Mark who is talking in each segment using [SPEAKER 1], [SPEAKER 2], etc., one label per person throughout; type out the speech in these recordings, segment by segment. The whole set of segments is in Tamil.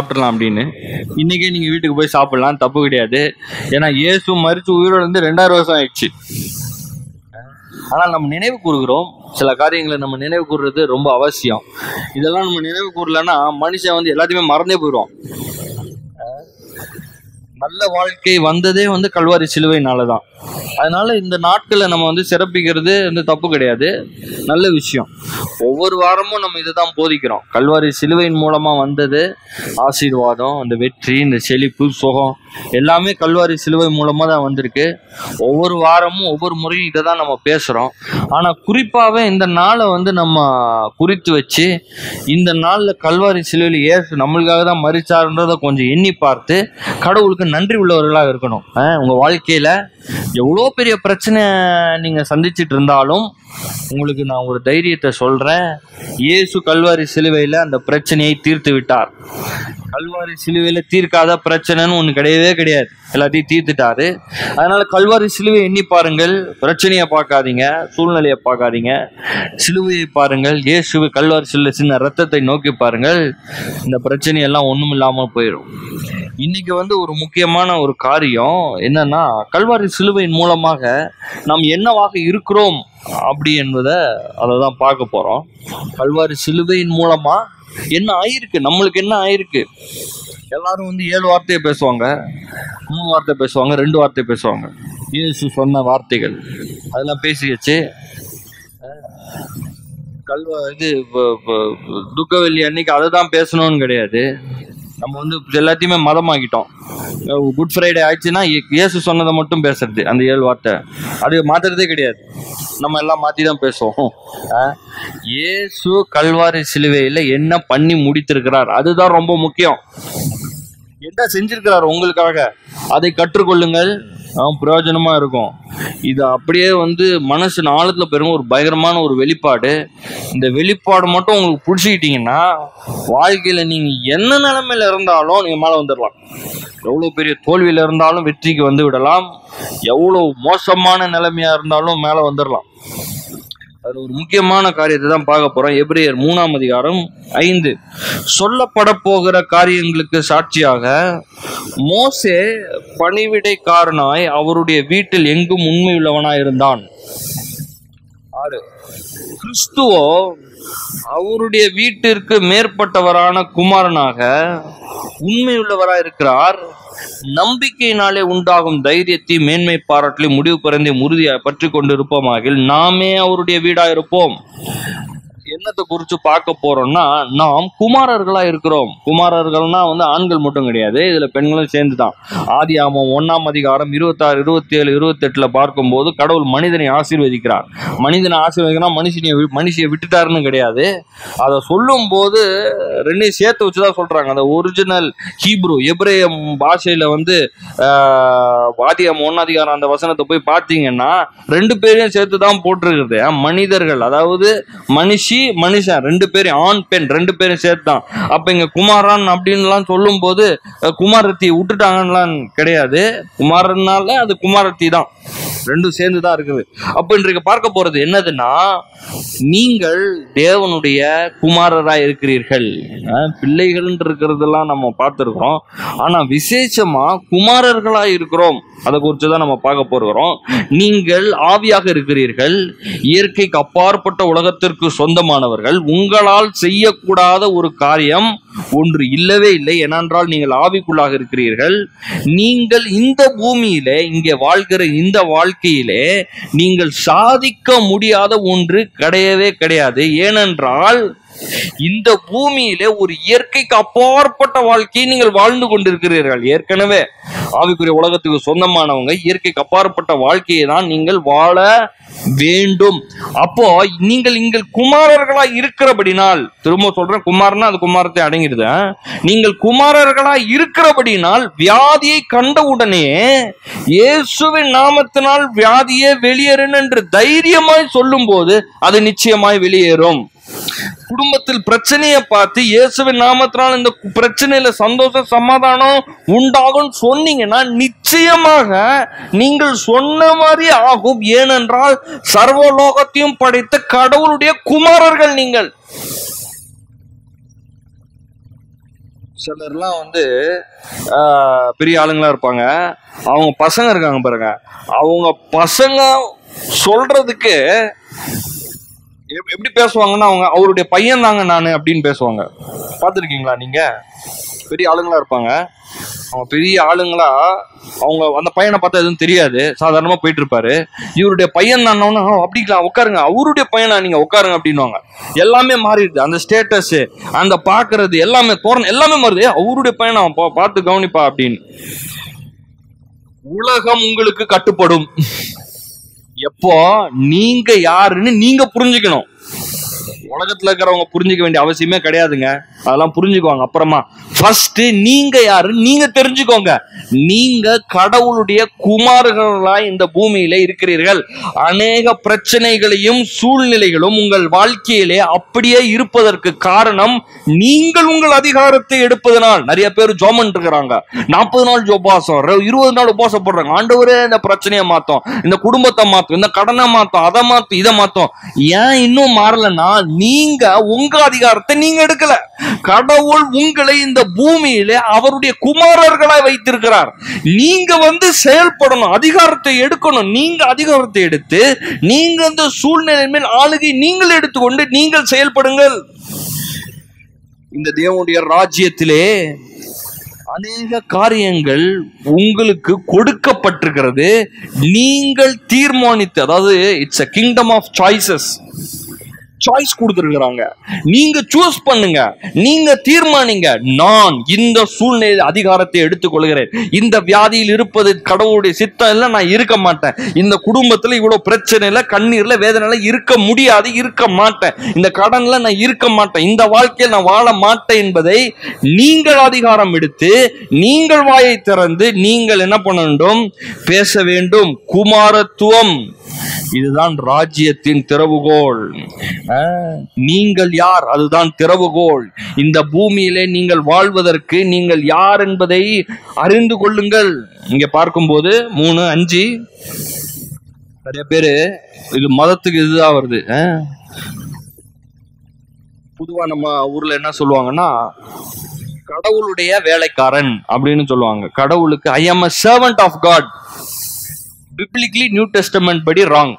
[SPEAKER 1] சாப்பிடலாம் அப்படின்னு. இன்னைக்கே நீங்க வீட்டுக்கு போய் சாப்பிடலாம், தப்பு கிடையாது. ஏன்னா இயேசு மரிச்சு உயிரோடு வந்து 2000 வருஷம் ஆயிடுச்சு. ஆனால் நம்ம நினைவு கூறுகிறோம். சில காரியங்களை நம்ம நினைவு கூறுறது ரொம்ப அவசியம். இதெல்லாம் நம்ம நினைவு கூறலன்னா மனுஷன் வந்து எல்லாத்தையுமே மறந்தே போயிடுவான். நல்ல வாழ்க்கை வந்ததே வந்து கல்வாரி சிலுவையினாலதான். அதனால இந்த நாட்களை நம்ம வந்து சிறப்பிக்கிறது வந்து தப்பு கிடையாது, நல்ல விஷயம். ஒவ்வொரு வாரமும் நம்ம இதைதான் போதிக்கிறோம். கல்வாரி சிலுவையின் மூலமா வந்தது ஆசீர்வாதம், அந்த வெற்றி, இந்த செழிப்பு, சுகம் எல்லாமே கல்வாரி சிலுவை மூலமா தான் வந்திருக்கு. ஒவ்வொரு வாரமும் ஒவ்வொரு முறையும் இதை தான் நம்ம பேசுறோம். ஆனா குறிப்பாவே இந்த நாளை வந்து நம்ம குறித்து வச்சு இந்த நாள்ல கல்வாரி சிலுவையில் இயேசு நம்மளுக்காக தான் மரிச்சாருன்றதை கொஞ்சம் எண்ணி பார்த்து கடவுளுக்கு நன்றி உள்ளவர்களாக இருக்கணும். உங்க வாழ்க்கையில எவ்வளோ பெரிய பிரச்சனை நீங்க சந்திச்சுட்டு இருந்தாலும் உங்களுக்கு நான் ஒரு தைரியத்தை சொல்றேன். இயேசு கல்வாரி சிலுவையில அந்த பிரச்சனையை தீர்த்து விட்டார். கல்வாரி சிலுவையில தீர்க்காத பிரச்சனைன்னு ஒண்ணு கிடையவே கிடையாது, எல்லாத்தையும் தீர்த்துட்டாரு. அதனால கல்வாரி சிலுவை எண்ணி பாருங்கள். பிரச்சனையை பார்க்காதீங்க, சூழ்நிலையை பார்க்காதீங்க, சிலுவையை பாருங்கள். இயேசு கல்வாரி சிலுவை சின்ன ரத்தத்தை நோக்கி பாருங்கள். இந்த பிரச்சனையெல்லாம் ஒண்ணும் இல்லாம போயிடும். இன்னைக்கு வந்து ஒரு முக்கியமான ஒரு காரியம் என்னன்னா, கல்வாரி சிலுவையின் மூலமாக நாம் என்னவாக இருக்கிறோம் அப்படி என்பதை அதை தான் பார்க்க போறோம். கல்வாரி சிலுவையின் மூலமா என்ன ஆயிருக்கு, நம்மளுக்கு என்ன ஆயிருக்கு. எல்லாரும் வந்து 7 வார்த்தையை பேசுவாங்க, 3 வார்த்தை பேசுவாங்க, 2 வார்த்தை பேசுவாங்க. இயேசு சொன்ன வார்த்தைகள் அதெல்லாம் பேசி வச்சு துக்கவெள்ளி அன்னைக்கு அதை தான் பேசணும்னு கிடையாது. நம்ம வந்து எல்லாத்தையுமே மதமாக்கிட்டோம். குட் ஃப்ரைடே ஆயிடுச்சுன்னா இயேசு சொன்னதை மட்டும் பேசுறது, அந்த 7 வார்த்தை அது மாத்துறதே கிடையாது. நம்ம எல்லாம் மாத்தி தான் பேசுவோம். இயேசு கல்வாரி சிலுவையில என்ன பண்ணி முடித்திருக்கிறார் அதுதான் ரொம்ப முக்கியம். என்ன செஞ்சிருக்கிறார் உங்களுக்காக அதை கற்றுக்கொள்ளுங்கள், பிரயோஜனமா இருக்கும். இது அப்படியே வந்து மனசு ஆழத்துல பெரும் ஒரு பயங்கரமான ஒரு வெளிப்பாடு. இந்த வெளிப்பாடு மட்டும் உங்களுக்கு பிடிச்சிக்கிட்டீங்கன்னா வாழ்க்கையில நீங்க என்ன நிலைமையில இருந்தாலும் நீங்க மேல வந்துடலாம். எவ்வளவு பெரிய தோல்வியில இருந்தாலும் வெற்றிக்கு வந்து விடலாம், எவ்வளவு மோசமான நிலைமையா இருந்தாலும் மேல வந்துடலாம். அது ஒரு முக்கியமான காரியத்தை தான் பார்க்க போறோம். எபிரேயர் 3ஆம் அதிகாரம் 5. சொல்லப்பட போகிற காரியங்களுக்கு சாட்சியாக மோசே பணிவிடைக்காரனாய் அவருடைய வீட்டில் எங்கும் உண்மையுள்ளவனாய் இருந்தான். 6. கிறிஸ்துவோ அவருடைய வீட்டிற்கு மேற்பட்டவரான குமாரனாக உண்மையுள்ளவராய் இருக்கிறார். நம்பிக்கையினாலே உண்டாகும் தைரியத்தை மேன்மை பாராட்டலை முடிவு பிறந்தை உறுதியாக பற்றி கொண்டு இருப்போமாக நாமே அவருடைய வீடாயிருப்போம். என்னத்தை குறித்து பார்க்க போறோம்னா, நாம் குமாரர்களா இருக்கிறோம். குமாரர்கள்னா வந்து ஆண்கள் மட்டும் கிடையாது, இதுல பெண்களும் சேர்ந்துதான். ஆதியாகமம் 1ஆம் அதிகாரம் 26, 27, 28 பார்க்கும்போது கடவுள் மனிதனை ஆசீர்வதிக்கிறார். மனிதனை ஆசீர்வதிக்கிறா மனுஷியை விட்டுட்டாருன்னு கிடையாது. அதை சொல்லும் போது ரெண்டையும் சேர்த்து வச்சுதான் சொல்றாங்க. அந்த ஒரிஜினல் ஹீப்ரு எபிரேய பாஷையில வந்து ஆதியாகமம் 1ஆம் அதிகாரம் அந்த வசனத்தை போய் பார்த்தீங்கன்னா 2 பேரையும் சேர்த்து தான் போட்டிருக்குது. மனிதர்கள், அதாவது மனுஷன் 2 பேரும், ஆண் பெண் 2 பேரும் சேர்த்தான். அப்ப இங்க குமாரன் அப்படின்லாம் சொல்லும் போது குமாரத்தி விட்டுட்டாங்கலாம் கிடையாது. குமாரனால அது குமாரத்தி தான், 2 சேர்ந்துதான் இருக்குது. அப்ப இன்றைக்கு பார்க்க போறது என்னதுன்னா, நீங்கள் தேவனுடைய குமாரராய் இருக்கிறீர்கள். பிள்ளைகள் இருக்கிறதெல்லாம் நம்ம பார்த்திருக்கிறோம், ஆனா விசேஷமா குமாரர்களாய் இருக்கிறோம். அதை குறிச்சுதான் நம்ம பார்க்க போகிறோம். நீங்கள் ஆவியாக இருக்கிறீர்கள், இயற்கைக்கு அப்பாற்பட்ட உலகத்திற்கு சொந்தமானவர்கள். உங்களால் செய்யக்கூடாத ஒரு காரியம் ஒன்று இல்லவே இல்லை. ஏனென்றால் நீங்கள் ஆவிக்குள்ளாக இருக்கிறீர்கள். நீங்கள் இந்த பூமியிலே இங்கே வாழ்கிற இந்த வாழ்க்கையிலே நீங்கள் சாதிக்க முடியாத ஒன்று கிடையவே கிடையாது. ஏனென்றால் இந்த பூமியிலே ஒரு இயற்கைக்கு அப்பாற்பட்ட வாழ்க்கையை நீங்கள் வாழ்ந்து கொண்டிருக்கிறீர்கள். ஏற்கனவே ஆவிக்குரிய உலகத்துக்கு சொந்தமானவங்க இயற்கைக்கு அப்பாற்பட்ட வாழ்க்கையை தான் நீங்கள் வாழ வேண்டும். அப்போ நீங்கள் குமாரர்களா இருக்கிறபடினால், திரும்ப சொல்றேன், குமாரனா அது குமாரத்தை அடங்கிடுது. நீங்கள் குமாரர்களா இருக்கிறபடினால் வியாதியை கண்டவுடனே இயேசுவின் நாமத்தினால் வியாதியே வெளியேறும் என்று தைரியமாய் சொல்லும் போது அது நிச்சயமாய் வெளியேறும். குடும்பத்தில் பிரச்சனையை பார்த்து இயேசுவின் நாமத்தினால் இந்த பிரச்சனையில சந்தோஷம் சமாதானம் உண்டாகும் சொன்னீங்கன்னா நிச்சயமாக நீங்கள் சொன்ன மாதிரி ஆகும். ஏனென்றால் சர்வலோகத்தையும் படைத்த கடவுளுடைய குமாரர்கள் நீங்கள். சிலர்லாம் வந்து பெரிய ஆளுங்களா இருப்பாங்க, அவங்க பசங்க இருக்காங்க பாருங்க, அவங்க பசங்க சொல்றதுக்கு எப்படி பேசுவாங்கன்னா, அவங்க அவருடைய பையன் தாங்க நானு அப்படின்னு பேசுவாங்க. பார்த்துருக்கீங்களா நீங்க? பெரிய ஆளுங்களா இருப்பாங்க, அவங்க பெரிய ஆளுங்களா, அவங்க அந்த பையனை பார்த்தா எதுவும் தெரியாது, சாதாரணமா போயிட்டு இருப்பாரு. இவருடைய பையன் தான் அப்படிங்களா, உட்காருங்க, அவருடைய பையனா, நீங்க உட்காருங்க அப்படின்னுவாங்க. எல்லாமே மாறிடுது, அந்த ஸ்டேட்டஸ், அந்த பாக்குறது எல்லாமே தோரணை எல்லாமே மாறுது. அவருடைய பையனா, பார்த்து கவனிப்பா அப்படின்னு. உலகம் உங்களுக்கு கட்டுப்படும் எப்போ நீங்க யாருன்னு நீங்க புரிஞ்சுக்கணும். உலகத்துல இருக்கிறவங்க புரிஞ்சுக்க வேண்டிய அவசியமே கிடையாதுங்க, அதெல்லாம் புரிஞ்சுக்குவாங்க அப்புறமா. ஃபர்ஸ்ட் நீங்க யாரு நீங்க தெரிஞ்சுக்கோங்க. நீங்க கடவுளுடைய குமாரர்களா இந்த பூமியில இருக்கிறீர்கள். அநேக பிரச்சனைகளையும் சூழ்நிலைகளும் உங்கள் வாழ்க்கையிலே அப்படியே இருப்பதற்கு காரணம் நீங்கள் உங்கள் அதிகாரத்தை எடுப்பதனால். நிறைய பேர் ஜோமன் இருக்கிறாங்க, 40 நாள் உபவாசம், 20 நாள் உபவாசம் போடுறாங்க. ஆண்டவரே இந்த பிரச்சனையை மாத்தோம், இந்த குடும்பத்தை மாத்தோம், இந்த கடனை மாத்தோம், அதை மாத்தோம், இதை மாத்தோம். ஏன் இன்னும் மாறலன்னா, நீங்க உங்க அதிகாரத்தை நீங்க எடுக்கல. கடவுள் உங்களை இந்த பூமியிலே அவருடைய குமாரர்களாய் வைத்திருக்கிறார். நீங்க வந்து செயல்படணும், அதிகாரத்தை எடுக்கணும். நீங்க அதிகாரத்தை எடுத்து நீங்க அந்த சூழ்நிலை மேல் ஆளுகை நீங்கள் எடுத்துக்கொண்டு நீங்கள் செயல்படுங்கள். இந்த தேவனுடைய ராஜ்யத்திலே அநேக காரியங்கள் உங்களுக்கு கொடுக்கப்பட்டிருக்கிறது. நீங்கள் தீர்மானித்து, அதாவது it's a kingdom of choices. Choice கொடுத்துருக்காங்க, நீங்க சூஸ் பண்ணுங்க, நீங்க தீர்மானிங்க. நான் இந்த சூழ்நிலை அதிகாரத்தை எடுத்துக்கொள்கிறேன். இந்த வியாதியில் இருப்பது கடவுளுடைய சித்தம் இல்லை, நான் இருக்க மாட்டேன். இந்த குடும்பத்துல இவ்வளவு பிரச்சனைல, கண்ணீர்ல, வேதனைல இருக்க முடியாது, இருக்க மாட்டேன். இந்த கடன்ல நான் இருக்க மாட்டேன், இந்த வாழ்க்கையில் நான் வாழ மாட்டேன் என்பதை நீங்கள் அதிகாரம் எடுத்து நீங்கள் வாயை திறந்து நீங்கள் என்ன பண்ண வேண்டும்? பேச வேண்டும். குமாரத்துவம், இதுதான் ராஜ்யத்தின் திறவுகோல். நீங்கள் யார்? அதுதான் திறவுகோல். இந்த பூமியிலே நீங்கள் வாழ்வதற்கு நீங்கள் யார் என்பதை அறிந்து கொள்ளுங்கள். இங்க பார்க்கும்போது 3:5 நிறைய பேரு இது மதத்துக்கு இதுதான் வருது. பொதுவா நம்ம ஊர்ல என்ன சொல்லுவாங்கன்னா, கடவுளுடைய வேலைக்காரன் அப்படின்னு சொல்லுவாங்க. கடவுளுக்கு ஐ ஆம் a servant of God. Biblically new testament படி ராங்.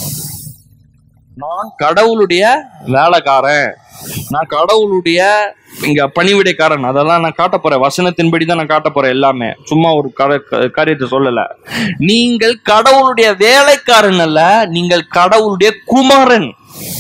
[SPEAKER 1] நான் கடவுளுடைய வேலைக்காரன், நான் கடவுளுடைய இங்க பணிவிடைக்காரன், அதெல்லாம் நான் காட்ட போறேன். வசனத்தின்படி தான் நான் காட்ட போறேன். எல்லாமே சும்மா ஒரு காரியத்தை சொல்லல. நீங்கள் கடவுளுடைய வேலைக்காரன் அல்ல, நீங்கள் கடவுளுடைய குமாரன்.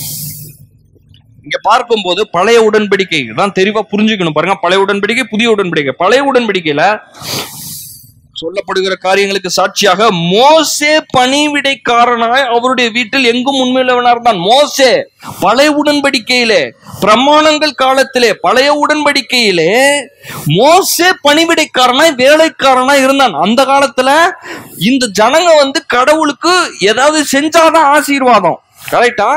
[SPEAKER 1] இங்க பார்க்கும்போது பழைய உடன்படிக்கை தான் தெளிவா புரிஞ்சுக்கணும் பாருங்க. பழைய உடன்படிக்கை, புதிய உடன்படிக்கை. பழைய உடன்படிக்கையில சொல்லப்படுகிற காரியங்களுக்கு சாட்சியாக மோசே பணிவிடைக்காரனாய் அவருடைய வீட்டில் எங்கும் உண்மையுள்ளவனா இருந்தான். மோசே பழைய உடன்படிக்கையிலே, பிரமாணங்கள் காலத்திலே, பழைய உடன்படிக்கையிலே மோசே பணிவிடைக்காரனாய் வேலைக்காரனாய் இருந்தான். அந்த காலத்துல இந்த ஜனங்க வந்து கடவுளுக்கு ஏதாவது செஞ்சாதான் ஆசீர்வாதம். கரெக்டா?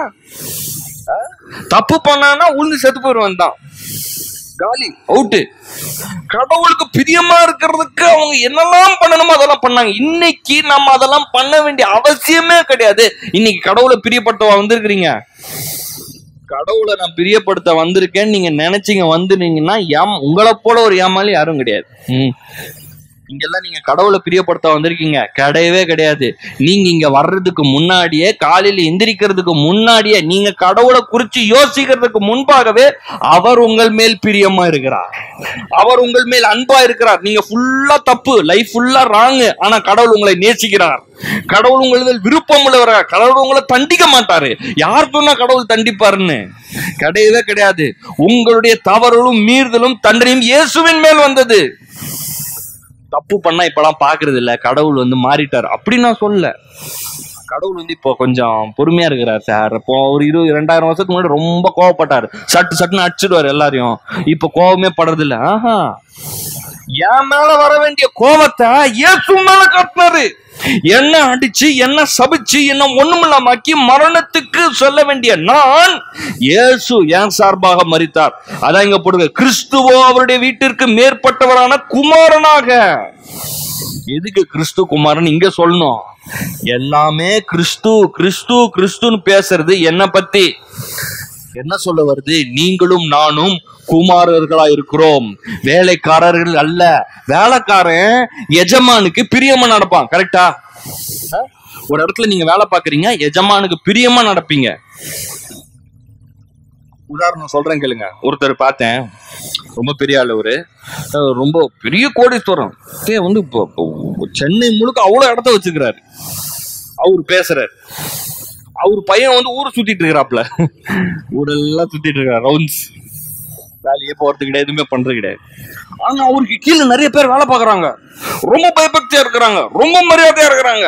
[SPEAKER 1] தப்பு பண்ணானா உளுந்து செத்து போயிருவான் தான், காலி, அவுட்டு. கடவுளுக்கு பிரியமா இருக்கிறதுக்கு அவங்க என்னெல்லாம் பண்ணணுமோ அதெல்லாம் பண்ணாங்க. இன்னைக்கு நம்ம அதெல்லாம் பண்ண வேண்டிய அவசியமே கிடையாது. இன்னைக்கு கடவுளை பிரியப்படுத்த வந்திருக்கிறீங்க, கடவுளை நான் பிரியப்படுத்த வந்திருக்கேன்னு நீங்க நினைச்சீங்க வந்துனீங்கன்னா, உங்களை போல ஒரு ஏமாளி யாரும் கிடையாது. இங்கெல்லாம் நீங்க கடவுளை பிரியப்படுத்த வந்திருக்கீங்க கிடையவே கிடையாது. நீங்க இங்க வர்றதுக்கு முன்னாடியே, காலையில எந்திரிக்கிறதுக்கு முன்னாடியே, நீங்க கடவுளை குறிச்சு யோசிக்கிறதுக்கு முன்பாகவே அவர் உங்கள் மேல் பிரியமா இருக்கிறார், அவர் உங்கள் மேல் அன்பா இருக்கிறார். நீங்க ஃபுல்லா தப்பு, லைஃப் ஃபுல்லா ராங்கு, ஆனா கடவுள் உங்களை நேசிக்கிறார். கடவுள் உங்களில் விருப்பம் உள்ளவராக. கடவுள் உங்களை தண்டிக்க மாட்டாரு. யார் சொன்னா கடவுள் தண்டிப்பாருன்னு? கிடையவே கிடையாது. உங்களுடைய தவறுகளும் மீறுதலும் தண்டனையும் இயேசுவின் மேல் வந்தது. தப்பு பண்ணா இப்பெல்லாம் பாக்குறது இல்ல, கடவுள் வந்து மாறிட்டார் அப்படி நான் சொல்ல. கடவுள் வந்து இப்போ கொஞ்சம் பொறுமையா இருக்கிறார் சார். இப்போ ஒரு 2000 வருஷத்துக்கு முன்னாடி ரொம்ப கோவப்பட்டாரு, சட்டுன்னு அடிச்சிடுவாரு எல்லாரையும். இப்ப கோவமே படுறது இல்ல. என் மேல வர வேண்டிய கோவத்தை இயேசு மேல காட்டினாரு. என்ன அடிச்சு, என்ன சபிச்சு, என்ன ஒண்ணுமில்லாமக்கி மரணத்துக்கு சொல்ல வேண்டிய நான், இயேசு என் சார்பாக மரித்தார். அதான் இங்க போடுங்க, கிறிஸ்துவோ அவருடைய வீட்டிற்கு மேற்பட்டவரான குமாரனாக. எதுக்கு கிறிஸ்து குமாரன் இங்க சொல்லணும்? எல்லாமே கிறிஸ்து கிறிஸ்து கிறிஸ்துன்னு பேசுறது என்ன பத்தி? என்ன சொல்ல வருது? நீங்களும் நானும் குமாரர்களா இருக்கிறோம், வேலைக்காரர்கள் அல்ல. வேலைக்காரன் எஜமானுக்கு பிரியமா நடப்பான், கரெக்டா? ஒரு இடத்துல நீங்க வேலை பாக்குறீங்க, எஜமானுக்கு பிரியமா நடப்பீங்க. உதாரணம் சொல்றேன் கேளுங்க. ஒருத்தர் பார்த்தேன், ரொம்ப பெரிய ஆளு, ஒரு ரொம்ப பெரிய கோடீஸ்வரம், வந்து சென்னை முழுக்க அவ்வளவு இடத்த வச்சுக்கிறாரு. அவரு பேசுறாரு, அவர் பையன் வந்து ஊரை சுத்திட்டு இருக்கிறாப்ல, ஊரெல்லாம் சுத்திட்டு இருக்காரு, ரவுண்ட்ஸ், வேலையே போறது கிடையாது, எதுவுமே பண்றது கிடையாது. ஆனா அவருக்கு கீழே நிறைய பேர் வேலை பாக்குறாங்க, ரொம்ப பயபக்தியா இருக்கிறாங்க, ரொம்ப மரியாதையா இருக்கிறாங்க.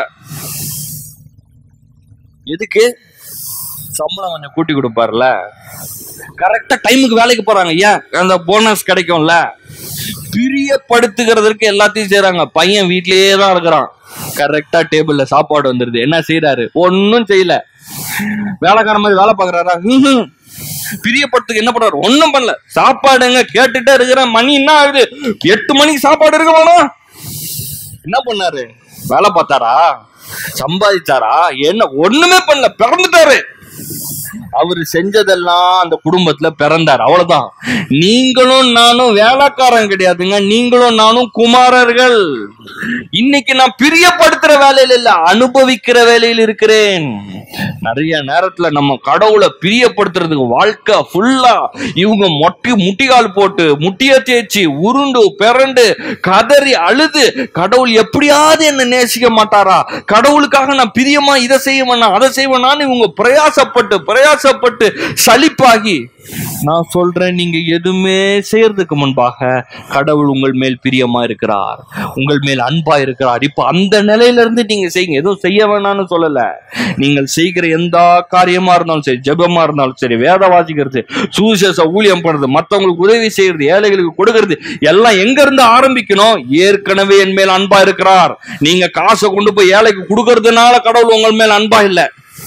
[SPEAKER 1] எதுக்கு? சம்பளம் கொஞ்சம் கூட்டி கொடுப்பாருல, கரெக்டா டைமுக்கு வேலைக்கு போறாங்க, ஏன் அந்த போனஸ் கிடைக்கும்ல. பிரியப்படுத்துகிறதுக்கு எல்லாத்தையும் செய்யறாங்க. பையன் வீட்லயே தான் இருக்கிறான், கரெக்டா டேபிள்ல சாப்பாடு வந்துருது. என்ன செய்யறாரு? ஒன்னும் செய்யல, வேலைக்கார மாதிரி வேலை பாக்குறாரா? பிரியப்படுத்துக்கு என்ன பண்றாரு? ஒன்னும் பண்ணல. சாப்பாடுங்க கேட்டுட்டே இருக்கிற, மணி என்ன ஆகுது? 8 மணிக்கு சாப்பாடு இருக்க வேணும். என்ன பண்ணாரு? வேலை பார்த்தாரா? சம்பாதிச்சாரா? என்ன? ஒண்ணுமே பண்ணல, பிறந்துட்டாரு. அவரு செஞ்சதெல்லாம் அந்த குடும்பத்துல பிறந்தார், அவ்வளவுதான். நீங்களும் நானும் வேலைக்காரன் கிடையாதுங்க, நீங்களும் நானும் குமாரர்கள். இன்னைக்கு நான் பிரியப்படுத்துற வேலையில இல்ல, அனுபவிக்கிற வேலையில் இருக்கிறேன். நிறைய நேரத்துல நம்ம கடவுளை பிரியப்படுத்துறதுக்கு வாழ்க்கை ஃபுல்லா இவங்க முட்டிகால் போட்டு, முட்டிய தேய்ச்சி, உருண்டு பிறண்டு கதறி அழுது, கடவுள் எப்படியாவது என்ன நேசிக்க மாட்டாரா, கடவுளுக்காக நான் பிரியமா இதை செய்வேனா அதை செய்வேனான்னு இவங்க பிரயாசப்பட்டு சலிப்பாகி, நான் சொல்றேன், நீங்க எதுவுமே செய்யறதுக்கு முன்பாக கடவுள் உங்கள் மேல் பிரியமா இருக்கிறார், உங்கள் மேல் அன்பா இருக்கிறார். இப்ப அந்த நிலையில இருந்து நீங்க செய்யுங்க, எதுவும் செய்ய வேணாம்னு சொல்லல. நீங்கள் செய்கிற எந்த காரியமா இருந்தாலும் சரி, ஜெபமா இருந்தாலும் சரி, வேத வாசிக்கிறது, சுவிசேஷ ஊழியம் பண்றது, மற்றவங்களுக்கு உதவி செய்யறது, ஏழைகளுக்கு கொடுக்கறது, எல்லாம் எங்க இருந்து ஆரம்பிக்கணும்? ஏற்கனவே என் மேல் அன்பா இருக்கிறார். நீங்க காசை கொண்டு போய் ஏழைக்கு கொடுக்கறதுனால கடவுள் உங்கள் மேல் அன்பா இல்லை.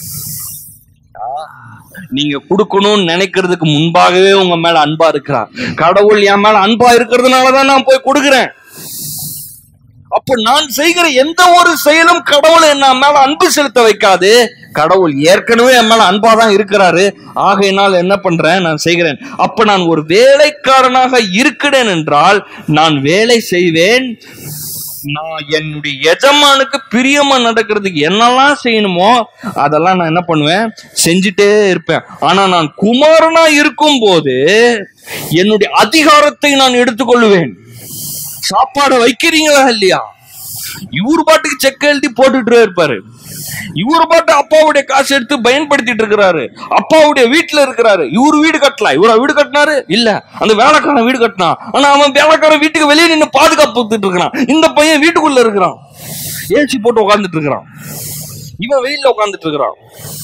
[SPEAKER 1] நீங்க கொடுக்கணும்னு நினைக்கிறதுக்கு முன்பாகவே உங்க மேல அன்பா இருக்கிறார். கடவுள் என் மேல அன்பா இருக்கிறதுனாலதான் நான் போய் கொடுக்கிறேன். அப்ப நான் செய்கிற எந்த ஒரு செயலும் கடவுள் என்ன மேல அன்பு செலுத்த வைக்காது. கடவுள் ஏற்கனவே என் மேல அன்பாதான் இருக்கிறாரு, ஆகையினால் என்ன பண்றேன்? நான் செய்கிறேன். அப்ப நான் ஒரு வேலைக்காரனாக இருக்கிறேன் என்றால் நான் வேலை செய்வேன். நான் என்னுடைய எஜமானுக்கு பிரியமா நடக்கிறதுக்கு என்னெல்லாம் செய்யணுமோ அதெல்லாம் நான் என்ன பண்ணுவேன்? செஞ்சுட்டே இருப்பேன். ஆனா நான் குமாரனா இருக்கும் போது என்னுடைய அதிகாரத்தை நான் எடுத்துக்கொள்வேன். சாப்பாடு வைக்கிறீங்களா இல்லையா? இவரு பாட்டுக்கு செக் எழுதி போட்டுட்டு இருப்பாரு, இவரு பாட்டு அப்பாவுடைய காசு எடுத்து பயன்படுத்திட்டு இருக்கிறாரு, அப்பாவுடைய வீட்டுல இருக்கிறாரு. இவரு வீடு கட்டலாம், இவர வீடு கட்டினாரு இல்ல, அந்த வேலைக்காரன் வீடு கட்டினான். ஆனா அவன் வேலைக்காரன் வீட்டுக்கு வெளியே நின்று பாதுகாப்பு கொடுத்துட்டு இருக்கிறான். இந்த பையன் வீட்டுக்குள்ள இருக்கிறான், ஏசி போட்டு உட்கார்ந்துட்டு இருக்கிறான், இவன் வெயில்ல உட்கார்ந்துட்டு இருக்கிறான்.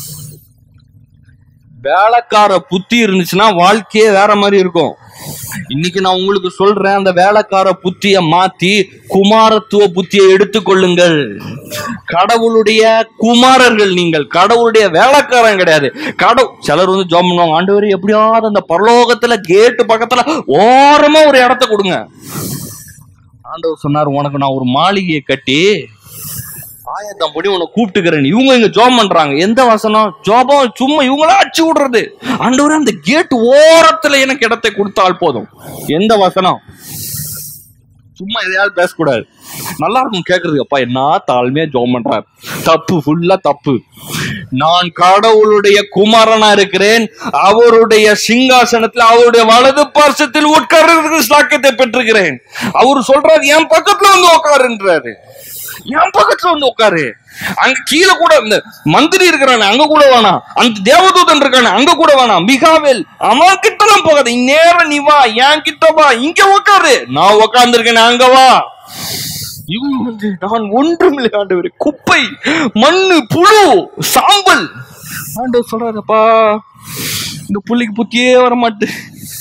[SPEAKER 1] வேலைக்கார புத்தி இருந்துச்சுன்னா வாழ்க்கையே வேற மாதிரி இருக்கும். இன்னைக்கு நான் உங்களுக்கு சொல்றேன், அந்த வேலைக்கார புத்திய மாத்தி குமாரத்துவ புத்தியை எடுத்துக்கொள்ளுங்கள். கடவுளுடைய குமாரர்கள் நீங்கள், கடவுளுடைய வேலைக்காரன் கிடையாது. சிலர் வந்து ஜெபம் பண்ணுவாங்க, ஆண்டவரே எப்படியாவது அந்த பரலோகத்துல கேட்டு பக்கத்துல ஓரமா ஒரு இடத்த கொடுங்க. ஆண்டவர் சொன்னார், உனக்கு நான் ஒரு மாளிகையை கட்டி ஆயத்தம் பண்ணி உன்னை கூப்பிட்டுக்கிறேன். இவங்க இங்க ஜோம் பண்றாங்க. எந்த வசனம்? ஜோபம் சும்மா இவங்களா அடிச்சு விடுறது. ஆண்டவரே அந்த கேட் ஓரத்துல எனக்கு இடத்தை கொடுத்தால் போதும். எந்த வசனம்? சும்மா எதையாவது பேசக்கூடாது, நல்லா இருக்கும் கேட்கறதுக்கு. அப்பா என்ன தாழ்மையா ஜோம் பண்றாரு. தப்பு, ஃபுல்லா தப்பு. நான் கடவுளுடைய குமாரனா இருக்கிறேன். அவருடைய சிங்காசனத்தில் அவருடைய வலது பார்சத்தில் உட்கார்றதுக்கு சாக்கியத்தை பெற்றிருக்கிறேன். அவரு சொல்றாரு, என் பக்கத்துல வந்து உட்காருன்றாரு. என் பக்கத்துல வந்து உட்காரு. அங்க கீழே கூட இந்த மந்திரி இருக்கிறானே அங்க கூட வேணாம், அந்த தேவதூதன் இருக்கானே அங்க கூட வேணாம், மிகாவேல் அவன் கிட்ட எல்லாம் போகாது. நேரம் நீ வா, என் கிட்ட வா, இங்க உட்காரு. நான் உட்கார்ந்து இருக்கேன், அங்க வா. இவங்க வந்து, நான் ஒன்றுமில்லை ஆண்டவரே, குப்பை, மண்ணு, புழு, சாம்பல். ஆண்டவர் சொல்றாருப்பா, இந்த புள்ளிக்கு புத்தியே வர மாட்டேன்.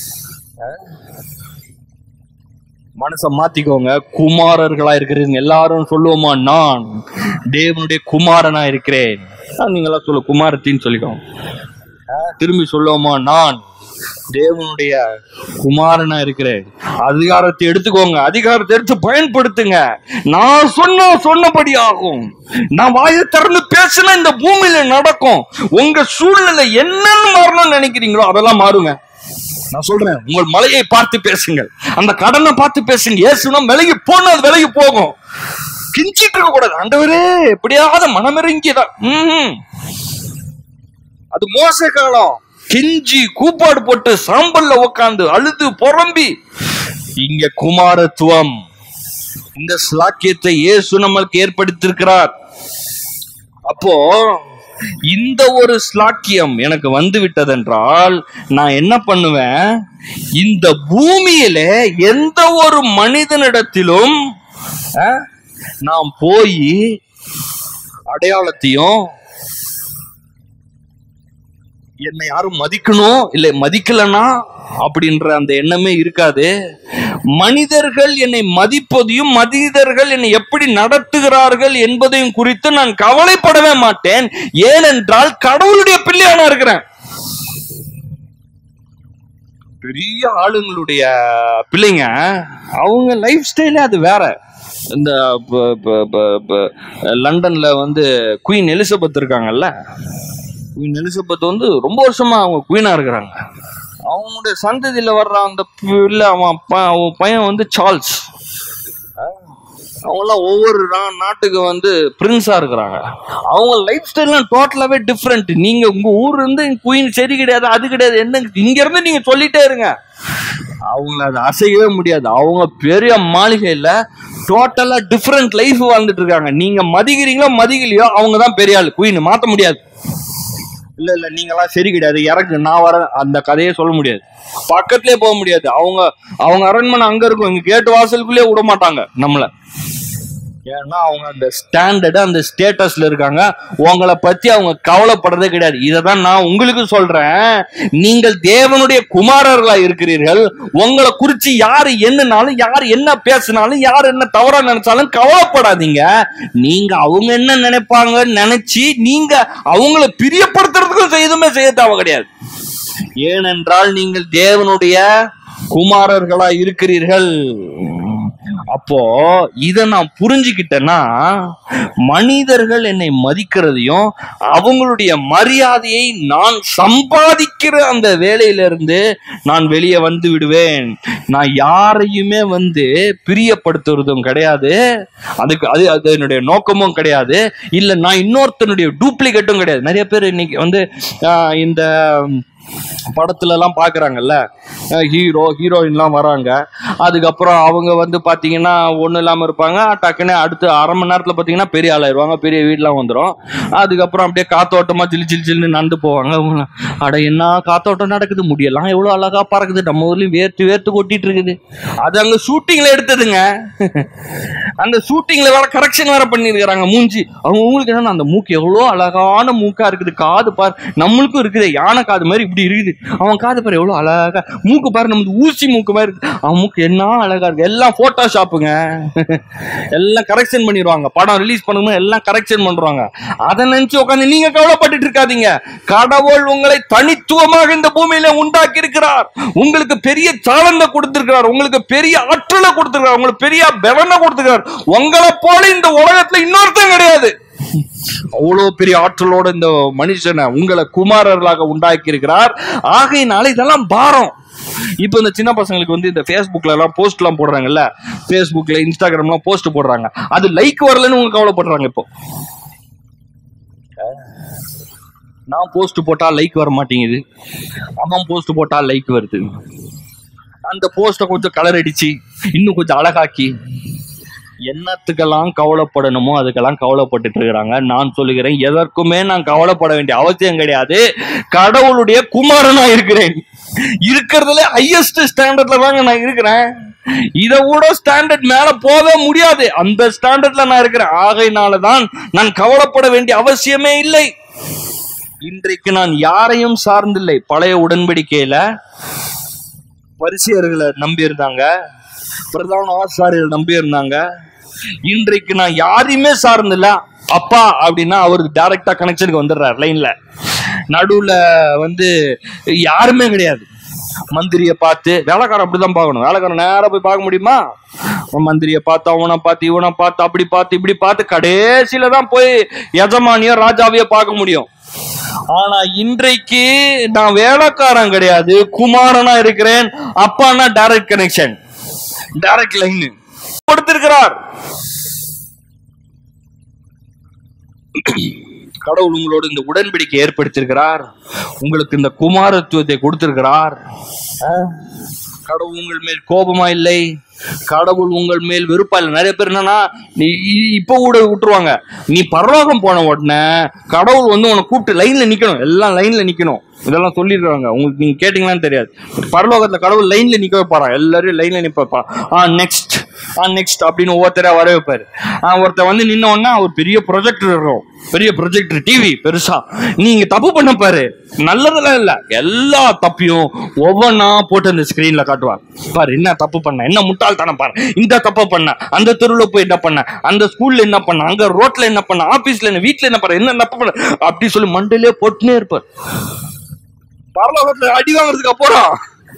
[SPEAKER 1] மனசை மாத்திக்கோங்க. குமாரர்களா இருக்கிறீங்க. எல்லாரும் சொல்லுவோமா, நான் தேவனுடைய குமாரனா இருக்கிறேன். நீங்களா சொல்ல குமாரத்தின்னு சொல்லிக்கோங்க. திரும்பி சொல்லுவோமா, நான் தேவனுடைய குமாரனா இருக்கிறேன். அதிகாரத்தை எடுத்துக்கோங்க, அதிகாரத்தை எடுத்து பயன்படுத்துங்க. நான் சொன்னபடி ஆகும். நான் வாயை திறந்து பேசினா இந்த பூமியில நடக்கும். உங்க சூழ்நிலை என்னன்னு மாறணும்னு நினைக்கிறீங்களோ அதெல்லாம் மாறுங்க. நான் சொல்றேன், உங்கள் மலையை பார்த்து பேசுங்கள், அந்த கடனை பார்த்து பேசுங்க. இயேசுனா விலகி போனா அது விலகி போகும். கிஞ்சிட்டு இருக்க கூடாது. ஆண்டவரே எப்படியாவது மனமிறங்கிதான். அது மோச காலம். கெஞ்சி கூப்பாடு போட்டு சாம்பல்ல உட்காந்து அழுது புறம்பி. இங்க குமாரத்துவம், இந்த ஸ்லாக்கியத்தை இயேசு நம்மளுக்கு ஏற்படுத்தியிருக்கிறார். அப்போ இந்த ஒரு ஸ்லாக்கியம் எனக்கு வந்து விட்டதென்றால் நான் என்ன பண்ணுவேன்? இந்த பூமியில எந்த ஒரு மனிதனிடத்திலும் நாம் போய் அடையாளத்தையும் என்னை யாரும் மதிக்கணும் இல்லை மதிக்கலன்னா அப்படின்ற அந்த எண்ணமே இருக்காது. மனிதர்கள் என்னை மதிப்பதையும் மனிதர்கள் என்னை எப்படி நடத்துகிறார்கள் என்பதையும் குறித்து நான் கவலைப்படவே மாட்டேன். ஏனென்றால் கடவுளுடைய பிள்ளையா இருக்கிறேன். பெரிய ஆளுங்களுடைய பிள்ளைங்க, அவங்க லைஃப் ஸ்டைலே அது வேற. இந்த லண்டன்ல வந்து குயின் எலிசபெத் இருக்காங்கல்ல, குயின் எலிசபெத் வந்து ரொம்ப வருஷமா அவங்க குயினா இருக்கிறாங்க. அவங்களுடைய சந்ததியில வர்ற அந்த பிள்ளை, அவன் பையன் வந்து சார்ல்ஸ். அவங்கெல்லாம் ஒவ்வொரு நாட்டுக்கு வந்து பிரின்ஸா இருக்கிறாங்க. அவங்க லைஃப் ஸ்டைல்லாம் டோட்டலாவே டிஃப்ரெண்ட். நீங்க உங்க ஊர்ல இருந்து குயின் சரி கிடையாது, அது கிடையாது, என்ன இங்க இருந்து நீங்க சொல்லிட்டே இருங்க, அவங்கள அதை அசையவே முடியாது. அவங்க பெரிய மாளிகையில டோட்டலா டிஃப்ரெண்ட் லைஃப் வாழ்ந்துட்டு இருக்காங்க. நீங்க மதிக்கிறீங்களோ மதிக்கலையோ அவங்க தான் பெரிய ஆள். குயின் மாத்த முடியாது. இல்ல இல்ல நீங்கெல்லாம் சரி கிடையாது, இறக்கு நான் வர, அந்த கதையே சொல்ல முடியாது. பக்கத்திலே போக முடியாது. அவங்க அரண்மனை அங்க இருக்கும், இங்க கேட்டு வாசலுக்குள்ளே விட மாட்டாங்க நம்மள. ஏன்னா அவங்க அந்த ஸ்டாண்டர்டு, அந்த ஸ்டேட்டஸ்ல இருக்காங்க. உங்களை பத்தி அவங்க கவலைப்படுறதே கிடையாது. இதைதான் நான் உங்களுக்கு சொல்றேன். நீங்கள் தேவனுடைய குமாரர்களா இருக்கிறீர்கள். உங்களை குறிச்சு யாரு என்னனாலும், யார் என்ன பேசினாலும், யார் என்ன தவறா நினைச்சாலும் கவலைப்படாதீங்க. நீங்க அவங்க என்ன நினைப்பாங்க நினைச்சு நீங்க அவங்கள பிரியப்படுத்துறதுக்கும் எதுவுமே செய்ய தேவை கிடையாது. ஏனென்றால் நீங்கள் தேவனுடைய குமாரர்களா இருக்கிறீர்கள். அப்போ இத நான் புரிஞ்சுக்கிட்டேன்னா, மனிதர்கள் என்னை மதிக்கிறதையும் அவங்களுடைய மரியாதையை நான் சம்பாதிக்கிற அந்த வேலையிலிருந்து நான் வெளியே வந்து விடுவேன். நான் யாரையுமே வந்து பிரியப்படுத்துறதும் கிடையாது. அது என்னுடைய நோக்கமும் கிடையாது. இல்ல நான் இன்னொருத்தனுடைய டூப்ளிகேட்டும் கிடையாது. நிறைய பேர் இன்னைக்கு வந்து இந்த படத்துல எல்லாம் பாக்குறாங்கல்ல, ஹீரோயின்லாம் வராங்க. அதுக்கப்புறம் அவங்க வந்து பாத்தீங்கன்னா ஒண்ணு இல்லாம இருப்பாங்க. டக்குன்னு அடுத்து அரை மணி நேரத்துல பாத்தீங்கன்னா பெரிய ஆளாயிருவாங்க, பெரிய வீட்டுலாம் வந்துடும். அதுக்கப்புறம் அப்படியே காத்தோட்டமா ஜில்லுன்னு நடந்து போவாங்க. அட என்ன காத்தோட்டம் நடக்குது, முடியெல்லாம் எவ்வளவு அழகா பறக்குது, நம்ம ஊர்லயும் வேர்த்து கொட்டிட்டு இருக்குது. அது அங்க ஷூட்டிங்ல எடுத்ததுங்க. அந்த ஷூட்டிங்ல வேற கரெக்ஷன் வேற பண்ணிருக்கிறாங்க மூஞ்சி. அவங்களுக்கு என்னன்னா அந்த மூக்கு எவ்வளவு அழகான மூக்கா இருக்குது, காது பாரு நம்மளுக்கும் இருக்குது, யானை காது மாதிரி இப்படி இருக்குது. அவன் காது பாரு எவ்வளவு அழகா, மூக்கு பாரு நமக்கு ஊசி மூக்கு மாதிரி இருக்கு, அவன் மூக்கு என்ன அழகா இருக்கு. எல்லாம் போட்டோஷாப்புங்க, எல்லாம் கரெக்ஷன் பண்ணிடுவாங்க. படம் ரிலீஸ் பண்ணும்போது எல்லாம் கரெக்ஷன் பண்றாங்க. அதை நினைச்சு உட்காந்து நீங்க கவலைப்பட்டு இருக்காதீங்க. கடவுள் உங்களை தனித்துவமாக இந்த பூமியில உண்டாக்கி இருக்கிறார். உங்களுக்கு பெரிய சாலந்த கொடுத்திருக்கிறார், உங்களுக்கு பெரிய ஆற்றலை கொடுத்திருக்கிறார், உங்களுக்கு பெரிய பலனை கொடுத்திருக்கிறார். உங்களை போல இந்த உலகத்துல இன்னொருத்தன் கிடையாது. அவ்வளவு பெரிய ஆற்றலோட இந்த மனுஷனை உங்களை குமாரர்களாக உண்டாக்கி இருக்கிறார். ஆகையினால இதெல்லாம் பாரம். இப்ப இந்த சின்ன பசங்களுக்கு வந்து இந்த Facebookல எல்லாம் போஸ்ட் எல்லாம் போடுறாங்கல்ல, Facebookல இன்ஸ்டாகிராம்லாம் போஸ்ட் போடுறாங்க. அது லைக் வரலன்னு உங்க கவலைப்படுறாங்க. இப்போ நான் போஸ்ட் போட்டா லைக் வர மாட்டேங்குது, அவன் போஸ்ட் போட்டா லைக் வருது. அந்த போஸ்ட கொஞ்சம் கலர் அடிச்சு இன்னும் கொஞ்சம் அழகாக்கி என்னத்துக்கெல்லாம் கவலைப்படணுமோ அதுக்கெல்லாம் கவலைப்பட்டு இருக்கிறாங்க. நான் சொல்லுகிறேன், எதற்குமே நான் கவலைப்பட வேண்டிய அவசியம் கிடையாது. கடவுளுடைய குமாரனா இருக்கிறேன். இருக்கிறதுல ஹையஸ்ட் ஸ்டாண்டர்ட்ல தாங்க நான் இருக்கிறேன். இதை விட ஸ்டாண்டர்ட் மேல போக முடியாது. அந்த ஸ்டாண்டர்ட்ல நான் இருக்கிறேன். ஆகையினாலதான் நான் கவலைப்பட வேண்டிய அவசியமே இல்லை. இன்றைக்கு நான் யாரையும் சார்ந்தில்லை. பழைய உடன்படிக்கையில பரிசேயர்களை நம்பி இருந்தாங்க, பிரதான ஆசாரியர்கள் நம்பி இருந்தாங்க. இன்றைக்கு நான் யாரையுமே சார்ந்தில்ல. அப்பா அப்படின்னா அவருக்கு டைரக்டா கனெக்ஷனுக்கு வந்துடுறாரு லைன்ல. நடுவுல வந்து யாருமே கிடையாது. மந்திரியை பார்த்து, வேலைக்காரன் அப்படிதான் பார்க்கணும். வேலைக்காரன் நேரம் போய் பார்க்க முடியுமா? மந்திரியை பார்த்து, அவனை பார்த்து, இவனை பார்த்து, அப்படி பார்த்து இப்படி பார்த்து கடைசியில தான் போய் எஜமானியோ ராஜாவையோ பார்க்க முடியும். ஆனா இன்றைக்கு நான் வேலைக்காரன் கிடையாது, குமாரனா இருக்கிறேன். அப்பான்னா டைரக்ட் கனெக்ஷன், டைரக்ட் லைன் கொடுத்திருக்கிறார். கடவுள் உங்களோடு இந்த உடன்படிக்கை ஏற்படுத்தியிருக்கிறார். உங்களுக்கு இந்த குமாரத்துவத்தை கொடுத்திருக்கிறார். கடவுள் உங்கள் மேல் கோபமா இல்லை, கடவுள் உங்கள் மேல் விருப்பம் இல்லை. நிறைய பேர் என்னன்னா, நீ இப்ப கூட விட்டுருவாங்க, நீ பரலோகம் போன உடனே கடவுள் வந்து உன்னை கூப்பிட்டு லைன்ல நிக்கணும், எல்லாம் லைன்ல நிக்கணும், இதெல்லாம் சொல்லிடுறாங்க. உங்களுக்கு நீங்க கேட்டீங்களான்னு தெரியாது. பரலோகத்துல கடவுள் லைன்ல நிக்க வைப்பாராம், எல்லாரும் லைன்ல நிப்பான். நெக்ஸ்ட் நெக்ஸ்ட் அப்படின்னு ஒவ்வொருத்தரா வர வைப்பாரு. ஒருத்தர் வந்து நின்ன உடனே ஒரு பெரிய ப்ரொஜெக்டர் இருக்கும், பெரிய ப்ரொஜெக்டர் டிவி பெருசா. நீங்க தப்பு பண்ண பாரு, நல்லதெல்லாம் இல்ல, எல்லா தப்பையும் ஒவ்வொன்னா போட்டு அந்த ஸ்கிரீன்ல காட்டுவார். பாரு என்ன தப்பு பண்ண, என்ன முட்டாள்தனம் பாரு, இந்த தப்பு பண்ண, அந்த தெருவில் போய் என்ன பண்ண, அந்த ஸ்கூல்ல என்ன பண்ண, அங்க ரோட்ல என்ன பண்ண, ஆபீஸ்ல என்ன, வீட்டுல என்ன பண்ண, என்ன தப்பு பண்ண, அப்படி சொல்லி மண்டலே போட்டுனே இருப்பார். பரலோகத்துல அடி வாங்குறதுக்கு அப்புறம்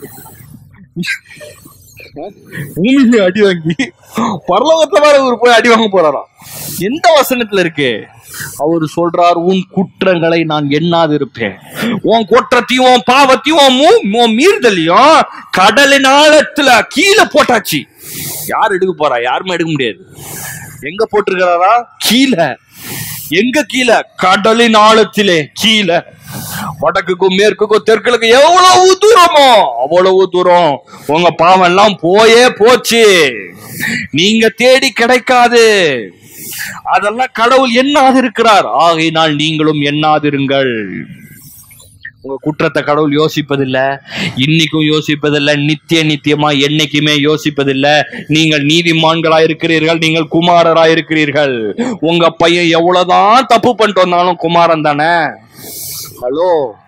[SPEAKER 1] பூமியில அடி வாங்கி பரலோகத்துல வேற ஒரு போய் அடி வாங்க போறாராம். எந்த வசனத்துல இருக்கு? அவரு சொல்றார், உன் குற்றங்களை நான் எண்ணாது இருப்பேன், உன் குற்றத்தையும் உன் பாவத்தையும் உன் மீறுதலையும் கடலின் ஆழத்துல கீழே போட்டாச்சு. யார் எடுக்க போறா? யாருமே எடுக்க முடியாது. எங்க போட்டிருக்கிறாரா? கீழே. எங்க கீழே? கடலின் ஆழத்திலே கீழே. வடக்குக்கும் மேற்குக்கும் தெற்குக்கு எவ்வளவு தூரமோ அவ்வளவு தூரம் உங்க பாவம் எல்லாம் போயே போச்சு. நீங்க தேடி கிடைக்காது. அதெல்லாம் கடவுள் எண்ணாது இருக்கிறார். ஆகையினால் நீங்களும் எண்ணாதிருங்கள். உங்க குற்றத்தை கடவுள் யோசிப்பதில்லை, இன்னைக்கும் யோசிப்பதில்லை, நித்தியமா என்னைக்குமே யோசிப்பதில்லை. நீங்கள் நீதிமான்களா இருக்கிறீர்கள், நீங்கள் குமாரரா இருக்கிறீர்கள். உங்க பையன் எவ்வளவுதான் தப்பு பண்ணிட்டு வந்தாலும் குமாரன் தானே. ஹலோ,